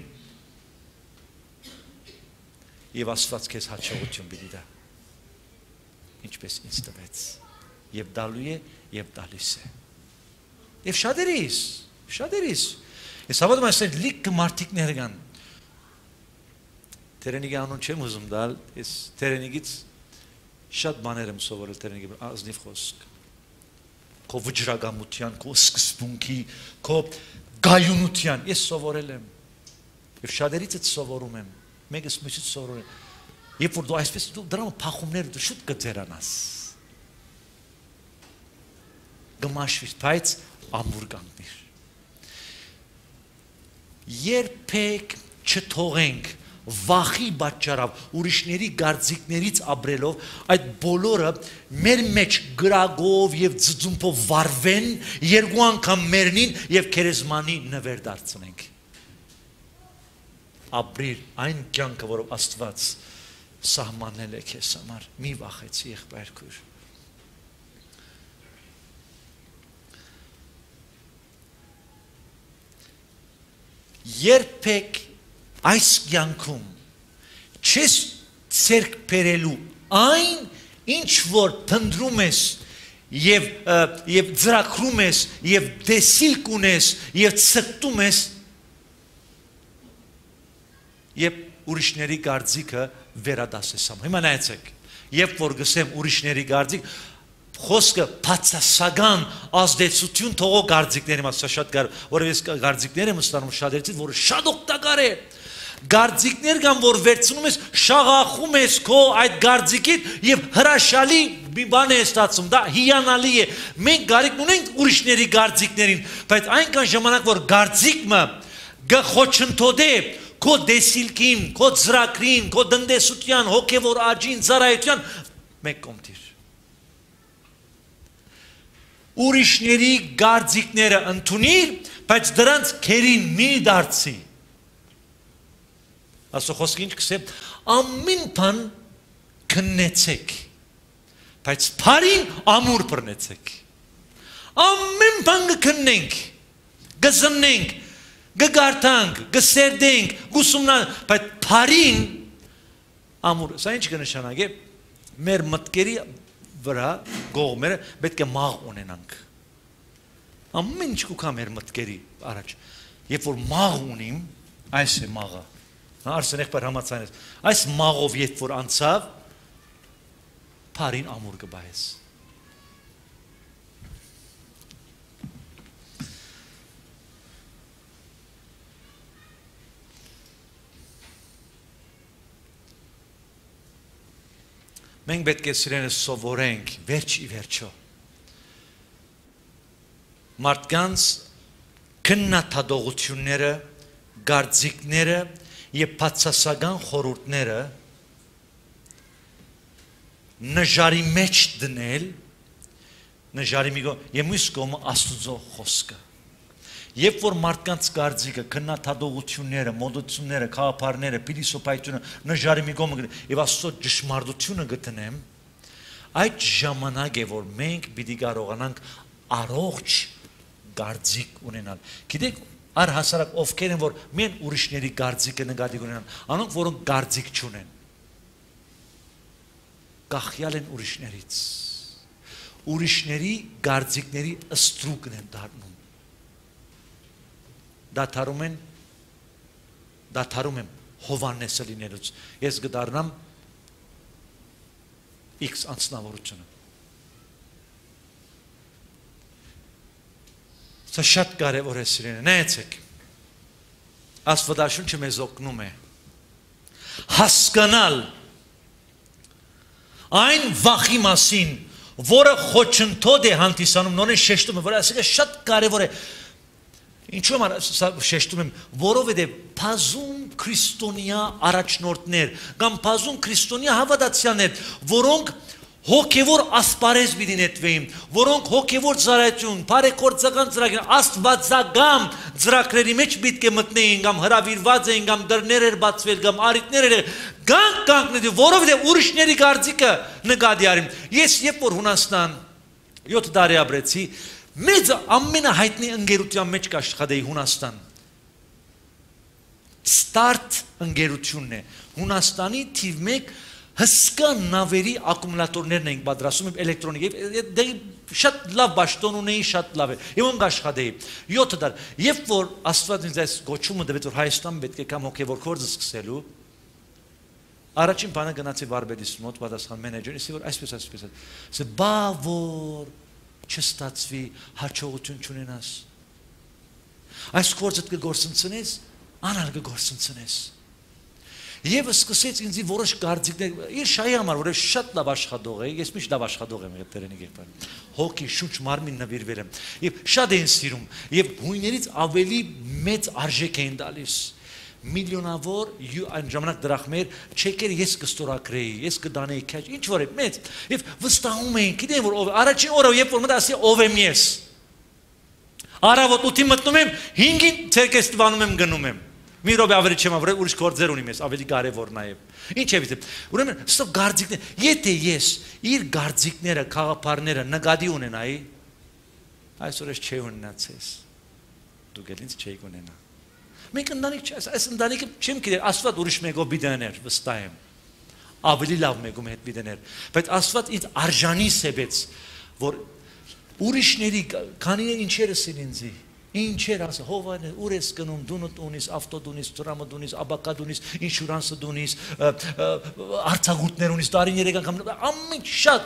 Եվ Աստված քեզ հաջողություն պիտի տա։ Ինչպես ինձ տվեց։ Եվ դալու է, եւ տալիս է։ Եվ շատերիս։ Ես հավատում եմ, ասեն լիքը մարդիկներ կան։ Տերենիքի անուն չեմ ուզում դալ, ես Տերենիքից շատ բաներ եմ սովորել Տերենիքի ազնիվ խոսք։ Քո վճռագամության, քո սկզբունքի, քո գայունության ես սովորել եմ։ Եվ շատերից էլ սովորում եմ, մեկս մյուսից սովորում եմ։ Երբ որ դու այսպես դրամ փախումներ դու շուտ կձերանաս։ Գմաշվիր, բայց ամուր կանգնիր։ Երբեք չթողենք վախի պատճառով ուրիշների գարձիկներից ապրելով այդ բոլորը մեր մեջ գրագով եւ ծծումբով վարվեն, երկու անգամ մեռնին եւ քերեզմանի նվեր դարձնենք։ Ապրիր այն կյանքը, որով Աստված սահմանել է քեզ համար։ Մի վախեցի եղբայր քույր։ Երբեք այս կյանքում չես ցերկ բերելու այն ինչ որ փնտրում ես եւ ծրագրում ես եւ դեսիլք ունես եւ ցկտում ես եւ ուրիշների գարձիկը վերադասես ամ։ Հիմա նայեցեք, երբ որ գսեմ ուրիշների գարձիկ խոսքը բացասական ազդեցություն թողող գարձիկների մասը շատ կար, որովհետև ես գարձիկներ եմ ստանում շատերից, որը շատ օգտակար է։ Գարձիկներ կան, որ վերցնում ես, շաղախում ես քո այդ գարձիկից եւ հրաշալի մի բան է ստացում, դա հիանալի է։ Մենք գարիք ունենք ուրիշների գարձիկներին, բայց այնքան ժամանակ որ գարձիկը գխոչընդոտե քո դեսիլքին, քո ծրագրին, քո տնտեսության, հոգեվոր աճին, ծառայության, մեկ կողմտիր։ Ուրիշների գարձիկները ընդունիր, բայց դրանց քերին մի դարձի։ Աստծո խոսքը ինչ կսե, ամեն բան քննեցեք, բայց բարին ամուր բռնեցեք։ Ամեն բան կքննենք, կզննենք, կգարտանք, կսերդենք, բայց բարին ամուր։ Սա ինչ կնշանակե, մեր մտքերի վրա գողմերը պետք է մաղ ունենանք։ Ամեն ինչ կուքա մեր մտքերի առաջ։ Երբ որ մաղ ունիմ, այս է մաղը։ Արսեն եղբայր համաձայնես։ Այս մաղով երբ որ անցավ, բարին ամուր կբայես։ Մենք պետք է սիրելիս սովորենք վերջ ի վերջո մարդկանց քննադատողությունները, գարձիկները եւ բացասական խորհուրդները նժարի մեջ դնել, նժարի միգո եւ մյուս կողմը Աստծո խոսքը։ Երբ որ մարդկանց գարձիկը, քննադատողությունները, մոդությունները, խաղապարները, փիլիսոփայությունը նժարի միգոմը եւ Աստծո ճշմարտությունը գտնեմ, այդ ժամանակ է որ մենք պիտի կարողանանք առողջ գարձիկ ունենալ։ Գիտեք, առհասարակ ովքեր են որ մեն ուրիշների գարձիկը նկատի ունենան, անոնք որոնք գարձիկ չունեն։ Կախյալ են ուրիշներից։ Ուրիշների գարձիկների ստրուկն են դառնում։ Դադարում եմ Հովհաննեսը լինելուց։ Ես կդառնամ X անձնավորությունը։ Սա շատ կարևոր է սիրելիներ, նայեցեք։ Աստվածաշունչը մեզ օգնում է հասկանալ այն վախի մասին, որը խոչընդոտ է հանդիսանում, նորեն շեշտում է, որ ասիկա շատ կարևոր է։ Ինչու՞ եմ շեշտում եմ, որովհետև բազում քրիստոնյա առաջնորդներ կամ բազում քրիստոնյա հավատացյալներ, որոնք հոգևոր ասպարեզ պիտի նետվեին, որոնք հոգևոր ծառայություն, բարեգործական ծրագրեր, աստվածագամ ծրագրերի մեջ պիտի մտնեին, կամ հրավիրված էին, կամ դռներ էր բացվել, կամ արիտներ էր, կանգնեցին, որովհետև ուրիշների գարձիկը նկատի առին։ Ես երբ որ Հունաստան 7 տարի ապրեցի, մեծ ամենահայտնի ընկերության մեջ կաշխատեի Հունաստան։ Start ընկերությունն է։ Հունաստանի թիվ 1 հսկա նավերի ակումուլատորներն ենք պատրաստում էլեկտրոնիկ։ Դե շատ լավ պաշտոն ունեի, շատ լավ է։ Եվ ոնք աշխատեի 7 տարի։ Երբ որ Աստված ինձ այս գոչումը տվեց, որ Հայաստան պետք է կամ հոգևոր գործ սկսելու, առաջին բանը գնացի վարպետիս մոտ, պատասխան մենեջերին, ասի որ այսպես։ Ասի բա որ չստացվի, հաջողություն չունենաս։ Այս գործը կգործընծնես, անալ կգործընծնես։ Եվ սկսեց ինձ որոշ գարձիկներ, իր շահի համար, որ ես շատ լավ աշխատող էի, ես միշտ լավ աշխատող եմ եղել Տերենի կերպար։ Հոգի, շունչ, մարմին նվիրվել եմ։ Եվ շատ էին սիրում, եւ հույներից ավելի մեծ արժեք էին տալիս։ Միլիոնավոր այն ժամանակ դրախմեր չեկեր ես կստորագրեի, ես կդանեի քաջ, ինչ որ է մեծ։ Եվ վստահում էին, գիտեն որ ով առաջին օրը երբ որ մտա ասի ով եմ ես։ Առավոտ 8-ին մտնում եմ, 5-ին ցերկեստվանում եմ գնում եմ։ Մի րոպե ավելի չեմ ավրել, ուրիշ գործեր ունիմ ես, ավելի կարևոր նաև։ Ինչ է վիճակը։ Ուրեմն, ստով գարձիկներ, եթե ես իր գարձիկները, խաղապարները նկատի ունենայի, այսօր ես չի ունենացես։ Դուք էլ ինձ չէիք ունենա։ Մենք ընտանիք չես, այս ընտանիքը չեմ գիտեր, Աստված ուրիշ մեկով բիդաներ, վստահ եմ։ Ավելի լավ մեկում հետ բիդաներ, բայց Աստված ինձ արժանի սեբեց, որ ուրիշների քանիներ ինչերս են ինձի, ինչեր ասա, հովան ուր ես գնում, դունդ ունիս, ավտո դունիս, տրամը դունիս, աբակա դունիս, ինշուրանսը դունիս, արձակուրդներ ունիս, տարիներ եկան, ամեն շատ։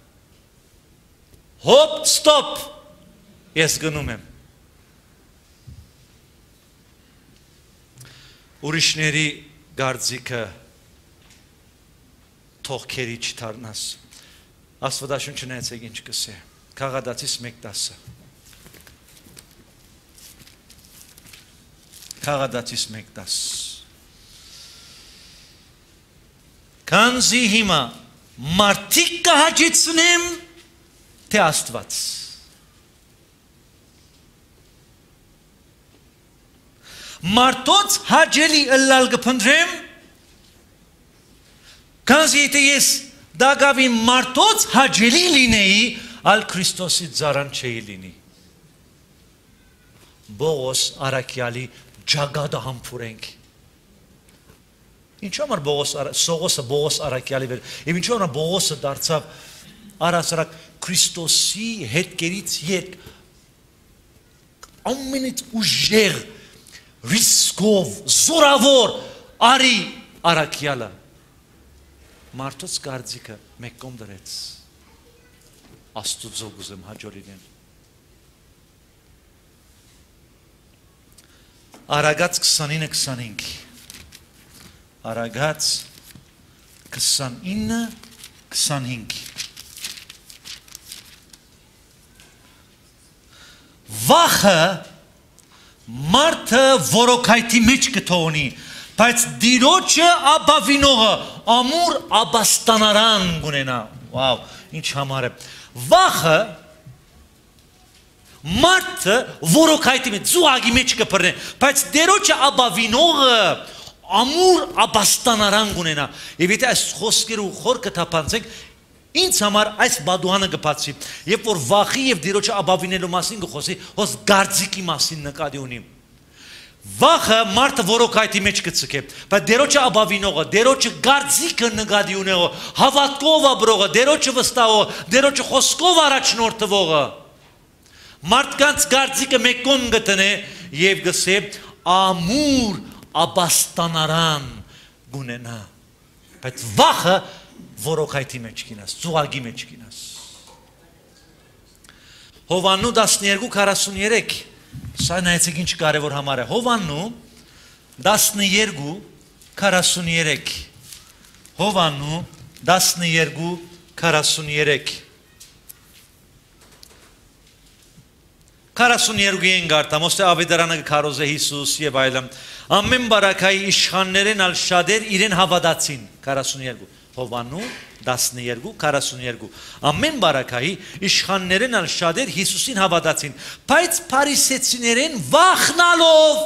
Հոպ, ստոպ, ես գնում եմ։ Ուրիշների գարձիկը թողքերի չդառնաս։ Աստվածաշունչը նայեցեք ինչ կսե։ Քաղատացիս 1:10։ Քաղատացիս 1:10։ Քանզի հիմա մարդիկ կհաջեցնեմ, թե Աստված։ Մարդոց հաջելի ըլլալ կփնտրեմ, քանզի եթե ես դակավի մարդոց հաջելի լինեի, ալ Քրիստոսի ծառան չէի լինի։ Բողոս Արաքյալի ջագադը համբուրենք։ Ինչու՞ համար Սողոսը Բողոս Արաքյալի վեր, եւ ինչու՞ համար Բողոսը դարձավ առասարակ Քրիստոսի հետքերից ետ ամենից ուժեղ ռիսկով զորավոր արի Արաքյալը մարդոց գարձիկը մեկ կողմ դրեց Աստուծո գուզեմ հաջորինեն Արագած 29-25 Արագած 29-25 Վախը Մարդը որոքայթի մեջ կթողնի, բայց դիրոջը աբավինողը ամուր աբաստանարան գունենա։ Վաու, ինչ համար է։ Վախը մարդը որոքայթի մեջ, զուագի մեջ կփռնի, բայց դիրոջը աբավինողը ամուր աբաստանարան գունենա։ Եվ եթե այս խոսքերը խոր կթափանցենք, ինձ համար այս բադուհանը կբացի, երբ որ վախի եւ դիրոջը աբավինելու մասին կխոսի, հոս գարձիկի մասին նկատի ունի։ Վախը մարդը որոքայթի մեջ կցկե, բայց դերոջը աբավինողը, դերոջը գարձիկը նկատի ունեղը, հավատքով ապրողը, դերոջը վստահողը, դերոջը խոսքով առաջնորդվողը, մարդկանց գարձիկը մեկ կողմ գտնե եւ գսե ամուր աբաստանարան գունենա, բայց վախը որոքայթի մեջ կինաս, ծուղագի մեջ կինաս։ Հովաննու 12:43 Սա նայեցեք ինչ կարևոր համար է։ Հովաննու 12:43 Հովաննու 12:43 42-ին գարտամ, ոստե ավետարանը քարոզե Հիսուս եւ այլն։ Ամեն բարակայի իշխաններեն ալ շատեր իրեն հավատացին 42 Հովաննու 12:42 Ամեն բարակայի իշխաններեն ալ շատեր Հիսուսին հավատացին, բայց փարիսեցիներեն վախնալով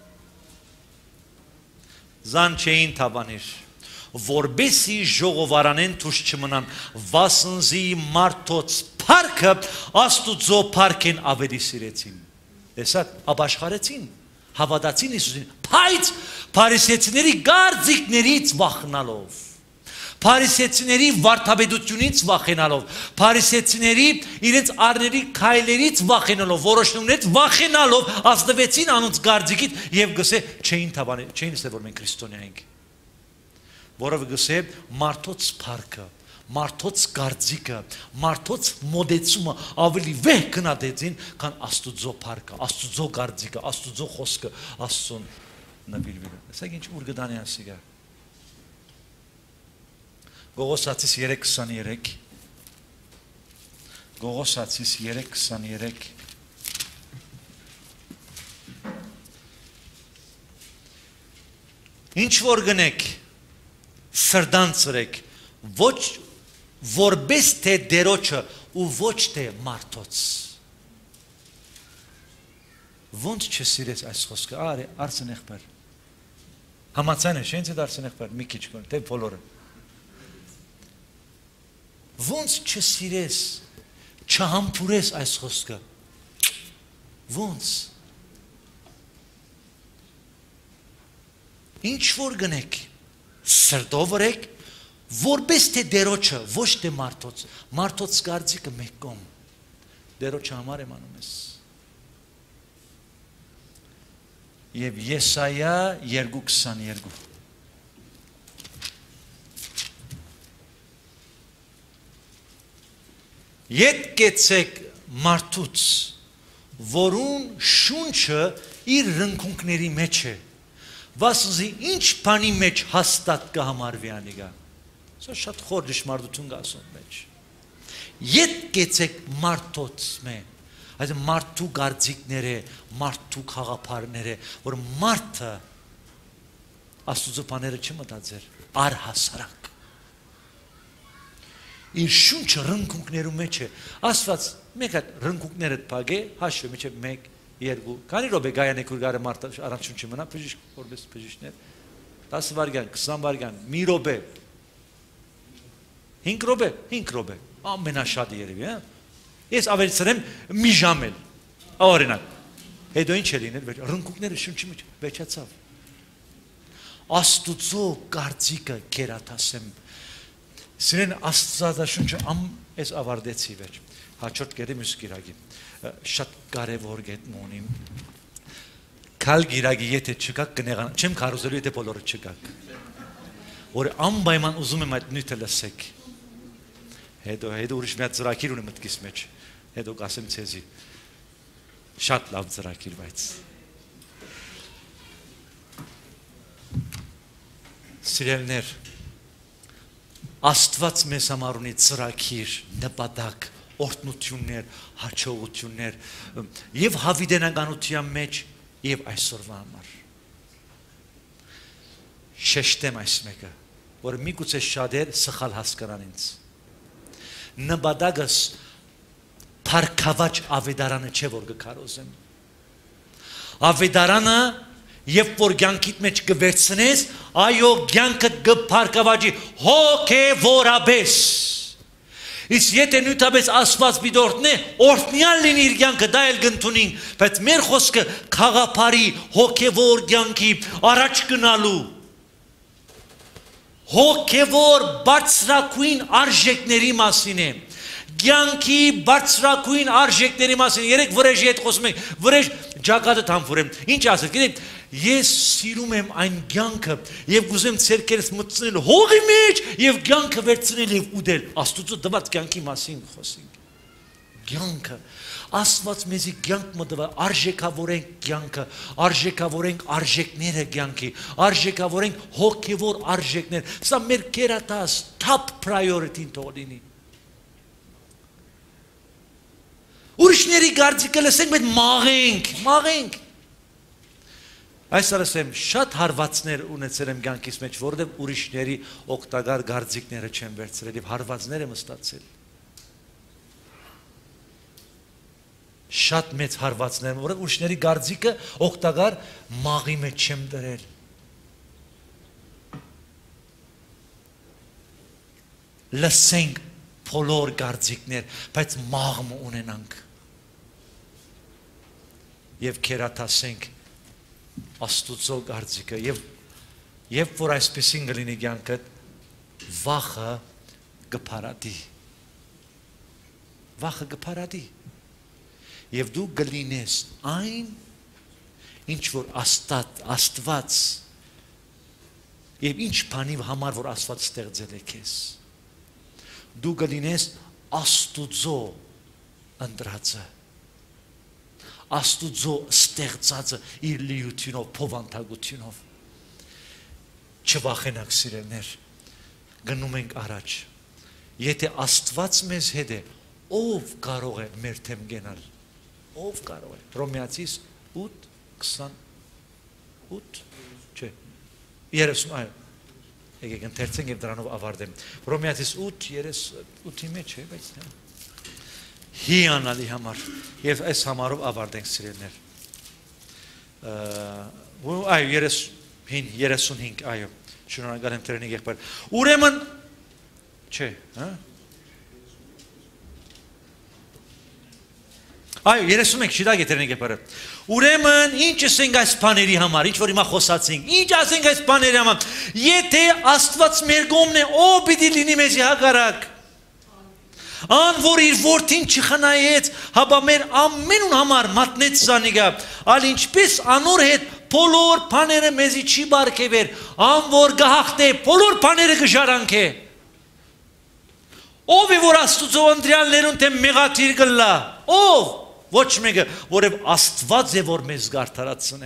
զան չէին թավանիր, որբեսի ժողովարանեն թուշ չմնան, վասնզի մարդոց փառքը Աստուծո փառքեն ավելի սիրեցին։ Տեսա, ապաշխարեցին, հավատացին Հիսուսին, բայց փարիսեցիների գարձիկներից վախնալով, փարիսեցիների վարդապետությունից վախենալով, փարիսեցիների իրենց արների քայլերից վախենալով, որոշումներից վախենալով ազդվեցին անոնց գարձիկից եւ գսե չէին թավանել, չէին ասել որ մենք քրիստոնյա ենք։ Որովհետեւ գսե մարդոց փառքը, մարդոց գարձիկը, մարդոց մոդեցումը ավելի վեհ կնադեցին, քան Աստուծո փառքը, Աստուծո գարձիկը, Աստուծո խոսքը, Աստծուն նվիրվելը։ Սա ինչ ուր գտանի ասիգա։ Գողոսացիս 3:23 Գողոսացիս 3:23 Ինչ որ գնեք սրդան ծրեք ոչ որպես թե դերոջը ու ոչ թե մարդոց ոնց չսիրես այս խոսքը արի արցնեղբար համացան է շենցը դարցնեղբար մի քիչ կոն թե բոլորը ոնց չսիրես չհամբուրես այս խոսքը ոնց ինչ որ գնեք սրտով ըրեք որպես թե դերոջը ոչ թե մարդոց գարձիկը մեկ կողմ դերոջը համար եմ անում ես եւ Եսայա 2:22 Ետ կեցեք մարդուց որուն շունչը իր ռնկունքների մեջ է վասնզի ինչ բանի մեջ հաստատ կհամարվի անիգա Սա շատ խոր դժմարտություն կա ասում մեջ Ետ կեցեք մարդոց մե Այս մարդու գարձիկները մարդու խաղապարները որ մարդը Աստուծո բաները չմտածեր առհասարակ Իր շունչը ռնկունքներու մեջ է Աստված մեկ հատ ռնկունքներդ փագե հաշվի մեջ 1 2 քանի րոպե գայանե քուրգարը մարդը առանց շունչի մնա բժիշկ որպես բժիշկներ 10 վայրկյան 20 վայրկյան մի րոպե 5 րոպե ամենաշատը երևի հա ես ավելցրեմ մի ժամ էլ օրինակ հետո ինչ է լինել ռնկունքները շունչի մեջ վերջացավ Աստուծո գարձիկը կերատասեմ Սիրեն Աստծադաշունչը այս ավարտեցի վերջ հաջորդ կերի մյուս գիրագի շատ կարևոր գետնի ունիմ Կալ գիրագի եթե չկաք կնեղան չեմ կարուզելու եթե բոլորը չկաք որ անպայման ուզում եմ այդ նյութը լսեք հետո ուրիշ մի հատ ծրագիր ունեմ մտքիս մեջ հետո կասեմ ցեզի շատ լավ ծրագիր բայց Սիրելներ Աստված մեզ համար ունի ծրագիր, նպատակ, օրհնություններ, հաջողություններ եւ հավիտենականության մեջ Եվ այսօրվա համար շեշտեմ այս մեկը, որ միգուցե շատեր սխալ հասկանան ինձ։ Նպատակս փառքավաճ ավետարանը չէ, որ գքարոզեմ։ Ավետարանը երբ որ կյանքիդ մեջ կվերցնես, այո, կյանքը կփառքավաճի հոգևորապես։ Իսկ եթե նույնպես Աստված պիտի օրհնյալ լինի իր կյանքը, դա էլ կընդունենք, բայց մեր խոսքը խաղապարի հոգևոր կյանքի առաջ գնալու հոգևոր բարձրակույն արժեքների մասին է։ Կյանքի բարձրակույն արժեքների մասին։ Երեք վրեժի հետ խոսում ենք, վրեժ ջակատը թամփուրեմ։ Ինչ ասել, գիտեք, ես սիրում եմ այն կյանքը եւ գուզեմ ցերկերս մտցնել հողի մեջ եւ կյանքը վերցնել եւ ուդել։ Աստուծո դված կյանքի մասին խոսենք։ Կյանքը Աստված մեզի կյանք մտավ, արժեքավորենք կյանքը, արժեքավորենք արժեքները կյանքի, արժեքավորենք հոգևոր արժեքներ։ Սա մեր կերատած top priority-ն թող լինի։ Ուրիշների գարձիկը լսենք, բայց մաղենք։ Այսօր ասեմ, շատ հարվածներ ունեցել եմ կյանքիս մեջ, որովհետև ուրիշների օգտակար գարձիկները չեմ վերցրել եւ հարվածներ եմ ստացել։ Շատ մեծ հարվածներ, որովհետև ուրիշների գարձիկը օգտակար մաղի մեջ չեմ դրել։ Լսենք բոլոր գարձիկներ, բայց մաղը ունենանք։ Եվ կերատասենք Աստուծո գարձիկը եւ որ այսպեսին գլինի կյանքը վախը կփարադի եւ դու գլինես այն ինչ որ Աստված եւ ինչ բանի համար որ Աստված ստեղծել է քեզ դու գլինես Աստուծո ընտրածը Աստուծո ստեղծածը իր լիությունով, փոխանցագությունով չվախենակ սիրելներ գնում ենք առաջ եթե Աստված մեզ հետ է ով կարող է մեր թեմ գնալ ով կարող է Հռոմեացիս 8:28 չէ 30 այո եկեք ընթերցենք եւ դրանով ավարտեմ Հռոմեացիս 8:38-ի մեջ է բայց հիանալի համար եւ այս համարով ավարտենք սիրելներ այո 35 այո շնորհակալ եմ տրենի եղբայր ուրեմն չէ հա այո 31 շիդագ է տրենի եղբայրը ուրեմն ինչ ասենք այս բաների համար ինչ որ հիմա խոսացինք ինչ ասենք այս բաների համար եթե Աստված մեր կողմն է ով պիտի լինի մեզի հակառակ Ան որ իր որդին չխնայեց, հապա մեր ամենուն համար մատնեց զանիգա, ալ ինչպես անոր հետ բոլոր բաները մեզի չի բարգեւեր, ան որ գահախտե բոլոր բաները կժարանքե։ Ով է որ Աստուծո ընտրյալներուն թե մեղաթիր կլա, ով ոչ մեկը, որև Աստված է որ մեզ գարթարացնե։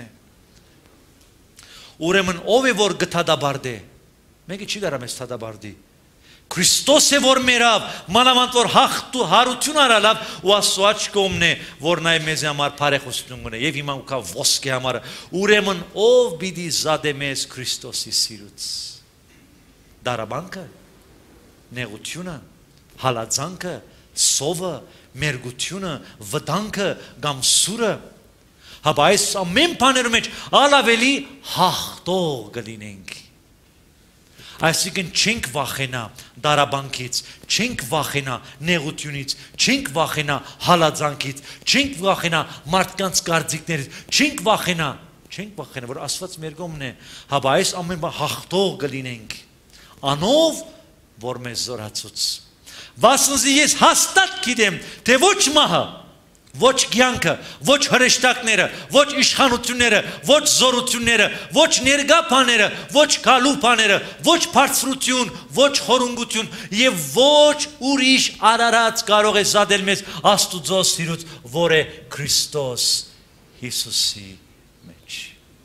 Ուրեմն ով է որ գթադաբարդե, մեկը չի գարա մեզ թադաբարդի։ Քրիստոս է որ մերավ, մանավանդ որ հարություն արալավ ու Աստծո աչք կողմն է, որ նայ մեզ համար բարեխոսություն ունե եւ հիմա ուքա ոսկե համարը, ուրեմն ով պիտի զադե մեզ Քրիստոսի սիրուց։ Դարաբանքը, նեղությունը, հալածանքը, սովը, մերգությունը, վտանգը, կամ սուրը, հապա այս ամեն բաներու մեջ ալավելի հաղթող կլինենք։ Այսինքն չենք վախենա դարաբանքից, չենք վախենա նեղությունից, չենք վախենա հալածանքից, չենք վախենա մարդկանց կարծիքներից, չենք վախենա, որ Աստված մեր կողմն է, հապա այս ամեն բան հաղթող կլինենք, անով որ մեզ զորացուց։ Վասնզի ես հաստատ գիտեմ, թե ոչ մահը, ոչ կյանքը, ոչ հրեշտակները, ոչ իշխանությունները, ոչ զորությունները, ոչ ներկա բաները, ոչ գալու բաները, ոչ բարձրություն, ոչ խորունգություն եւ ոչ ուրիշ արարած կարող է զադել մեզ Աստուծո սիրուց, որ է Քրիստոս Հիսուսի մեջ։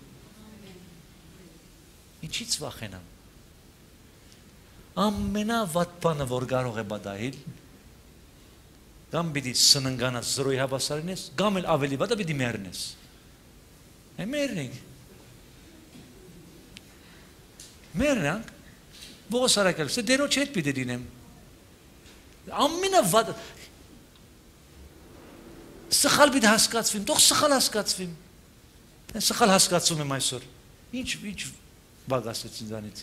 Ինչից վախենամ։ Ամենավատ բանը որ կարող է բադահիլ Կամ պիտի սննգանաս զրոյի հավասարին ես, կամ էլ ավելի վատը պիտի մերնես։ Մերնանք ողոս արակալս դերոջ հետ պիտի դինեմ ամենավատ սխալ պիտի հասկացվիմ թող սխալ հասկացվիմ սխալ հասկացում եմ այսօր ինչ բաղ ասեց ինձանից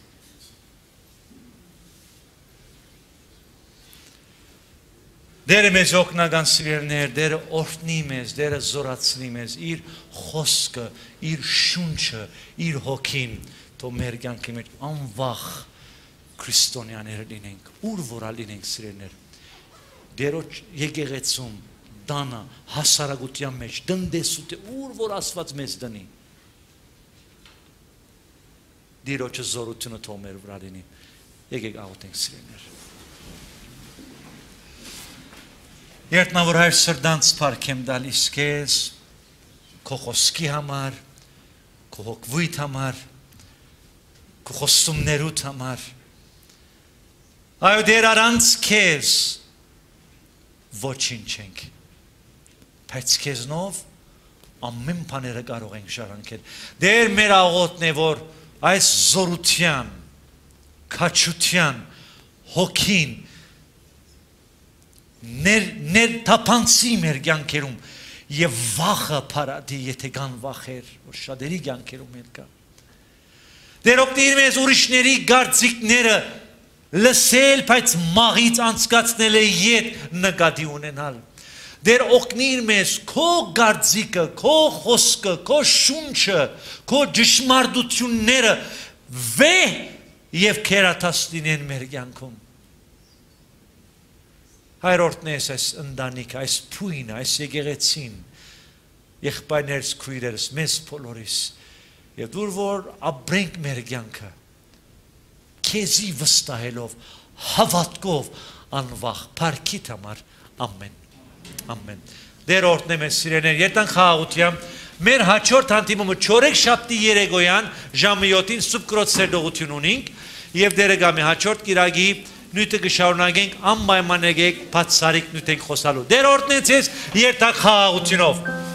Դերը մեզ օգնական սիրելիներ, Դերը օրհնի մեզ, Դերը զորացնի մեզ, Իր խոսքը, Իր շունչը, Իր հոգին, թող մեր կյանքի մեջ անվախ քրիստոնյաներ լինենք, ուր որալ լինենք սիրելիներ։ Դերոջ եկեղեցում, դանը, հասարակության մեջ, դնդեսուտ է, ուր որ Աստված մեզ դնի։ Դերոջը զորությունը թող մեր վրա լինի։ Եկեք աղոթենք սիրելիներ։ Երտնավոր հայր սրդանց պարքեմ դալիս կեզ, քո խոսքի համար, քո հոգվույթ համար, քո խոստումներուդ համար, այո դեր առանց քեզ ոչինչ ենք, բայց քեզնով ամեն բաները կարող ենք շարունակել, դեր մեր աղոթն է որ այս զորության, քաջության, հոգին ներթափանցի մեր կյանքերում եւ վախը փարադի եթե կան վախեր որ շատերի կյանքերում էլ կա Դեր օգնիր մեզ ուրիշների գարցիկները լսել բայց մաղից անցկացնել ետ նկատի ունենալ Դեր օգնիր մեզ քո գարցիկը քո խոսքը քո շունչը քո ճշմարտությունները վեհ եւ քերատած լինեն մեր կյանքում Հայրորդնես այս ընտանիքը, այս փույնը, այս եկեղեցին, եղբայրներս, քույրերս, մեզ բոլորիս, եւ դուր որ ապրենք մեր կյանքը, քեզի վստահելով, հավատքով, անվախ, փառքիդ համար, ամեն, ամեն։ Դեր օրհնեմ ես սիրելիներ, երտան խաղաղությամբ, մեր հաջորդ հանդիպումը չորեքշաբթի երեկոյան ժամը 7-ին Սուրբ Կրոց սերտողություն ունենք եւ դերը գամի հաջորդ կիրակի նույնը կշարունակենք անպայման եկեք բացառիկ նույնենք խոսալու։ Դեր օրհնեցես երթակ խաղաղությունով։